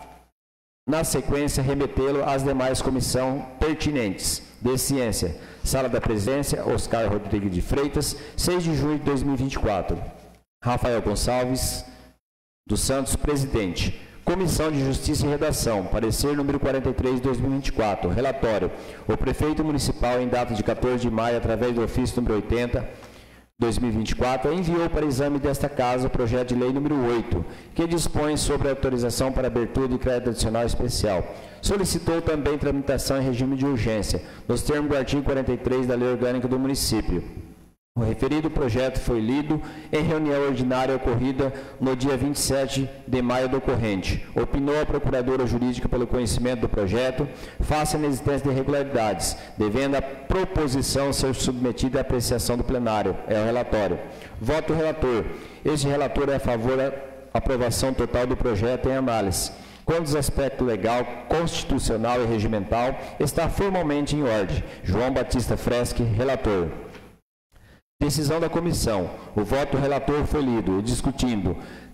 na sequência, remetê-lo às demais comissões pertinentes. De Ciência, Sala da Presidência, Oscar Rodrigues de Freitas, seis de junho de dois mil e vinte e quatro. Rafael Gonçalves dos Santos, presidente. Comissão de Justiça e Redação, parecer número quarenta e três de dois mil e vinte e quatro. Relatório. O prefeito municipal, em data de quatorze de maio, através do ofício número oitenta, dois mil e vinte e quatro, enviou para exame desta Casa o projeto de lei número oito, que dispõe sobre a autorização para abertura de crédito adicional especial. Solicitou também tramitação em regime de urgência, nos termos do artigo quarenta e três da Lei Orgânica do Município. O referido projeto foi lido em reunião ordinária ocorrida no dia vinte e sete de maio do corrente. Opinou a procuradora jurídica pelo conhecimento do projeto, face à inexistência de irregularidades, devendo a proposição ser submetida à apreciação do plenário. É o relatório. Voto relator. Este relator é a favor da aprovação total do projeto em análise. Quando os aspectos legal, constitucional e regimental está formalmente em ordem. João Batista Freschi, relator. Decisão da comissão. O voto do relator foi lido, discutindo.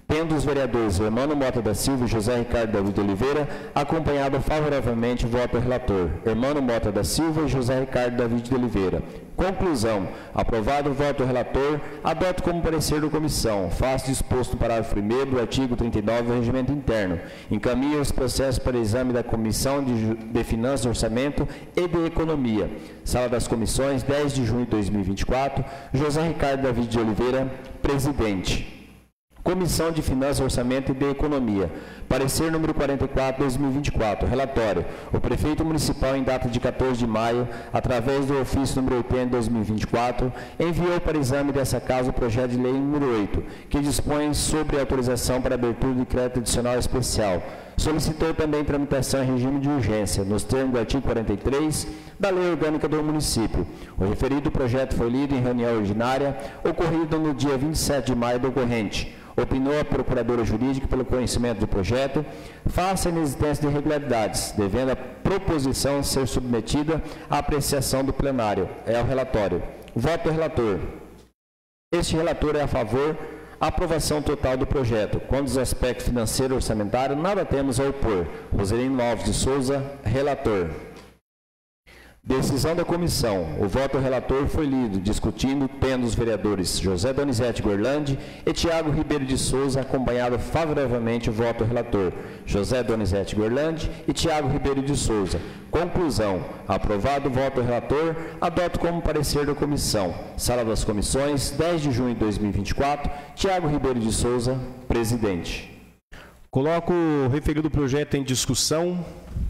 tendo os vereadores Hermano Mota da Silva e José Ricardo Davi de Oliveira acompanhado favoravelmente o voto do relator, Hermano Mota da Silva e José Ricardo Davi de Oliveira. Conclusão. Aprovado o voto do relator, adoto como parecer da comissão, faço disposto no parágrafo primeiro do artigo trinta e nove do Regimento Interno. Encaminho os processos para exame da Comissão de, de Finanças, Orçamento e de Economia. Sala das Comissões, dez de junho de dois mil e vinte e quatro, José Ricardo Davi de Oliveira, presidente. Comissão de Finanças, Orçamento e de Economia. Parecer número quarenta e quatro, dois mil e vinte e quatro. Relatório. O prefeito municipal, em data de quatorze de maio, através do ofício número oitenta, dois mil e vinte e quatro, enviou para exame dessa casa o projeto de lei número oito, que dispõe sobre autorização para abertura de crédito adicional especial. Solicitou também tramitação em regime de urgência, nos termos do artigo quarenta e três da Lei Orgânica do Município. O referido projeto foi lido em reunião ordinária, ocorrida no dia vinte e sete de maio do corrente. Opinou a Procuradora Jurídica pelo conhecimento do projeto, face à inexistência de irregularidades, devendo a proposição ser submetida à apreciação do plenário. É o relatório. Voto do relator. Este relator é a favor da aprovação total do projeto. Quanto aos aspectos financeiro e orçamentário, nada temos a opor. Roselino Alves de Souza, relator. Decisão da comissão. O voto do relator foi lido, discutindo, tendo os vereadores José Donizete Gorlandi e Tiago Ribeiro de Souza acompanhado favoravelmente o voto do relator, José Donizete Gorlandi e Tiago Ribeiro de Souza. Conclusão. Aprovado o voto do relator, adoto como parecer da comissão. Sala das Comissões, dez de junho de dois mil e vinte e quatro, Tiago Ribeiro de Souza, presidente. Coloco o referido projeto em discussão.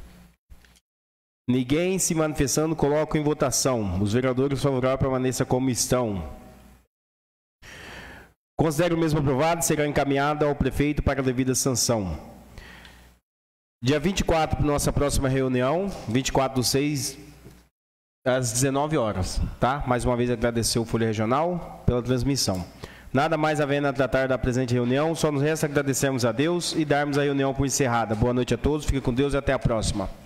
Ninguém se manifestando, coloco em votação. Os vereadores favoráveis permaneçam como estão. Considero o mesmo aprovado, será encaminhado ao prefeito para a devida sanção. Dia vinte e quatro, nossa próxima reunião, vinte e quatro do seis, às dezenove horas, tá? Mais uma vez agradecer o Folha Regional pela transmissão. Nada mais havendo a tratar da presente reunião, só nos resta agradecermos a Deus e darmos a reunião por encerrada. Boa noite a todos, fique com Deus e até a próxima.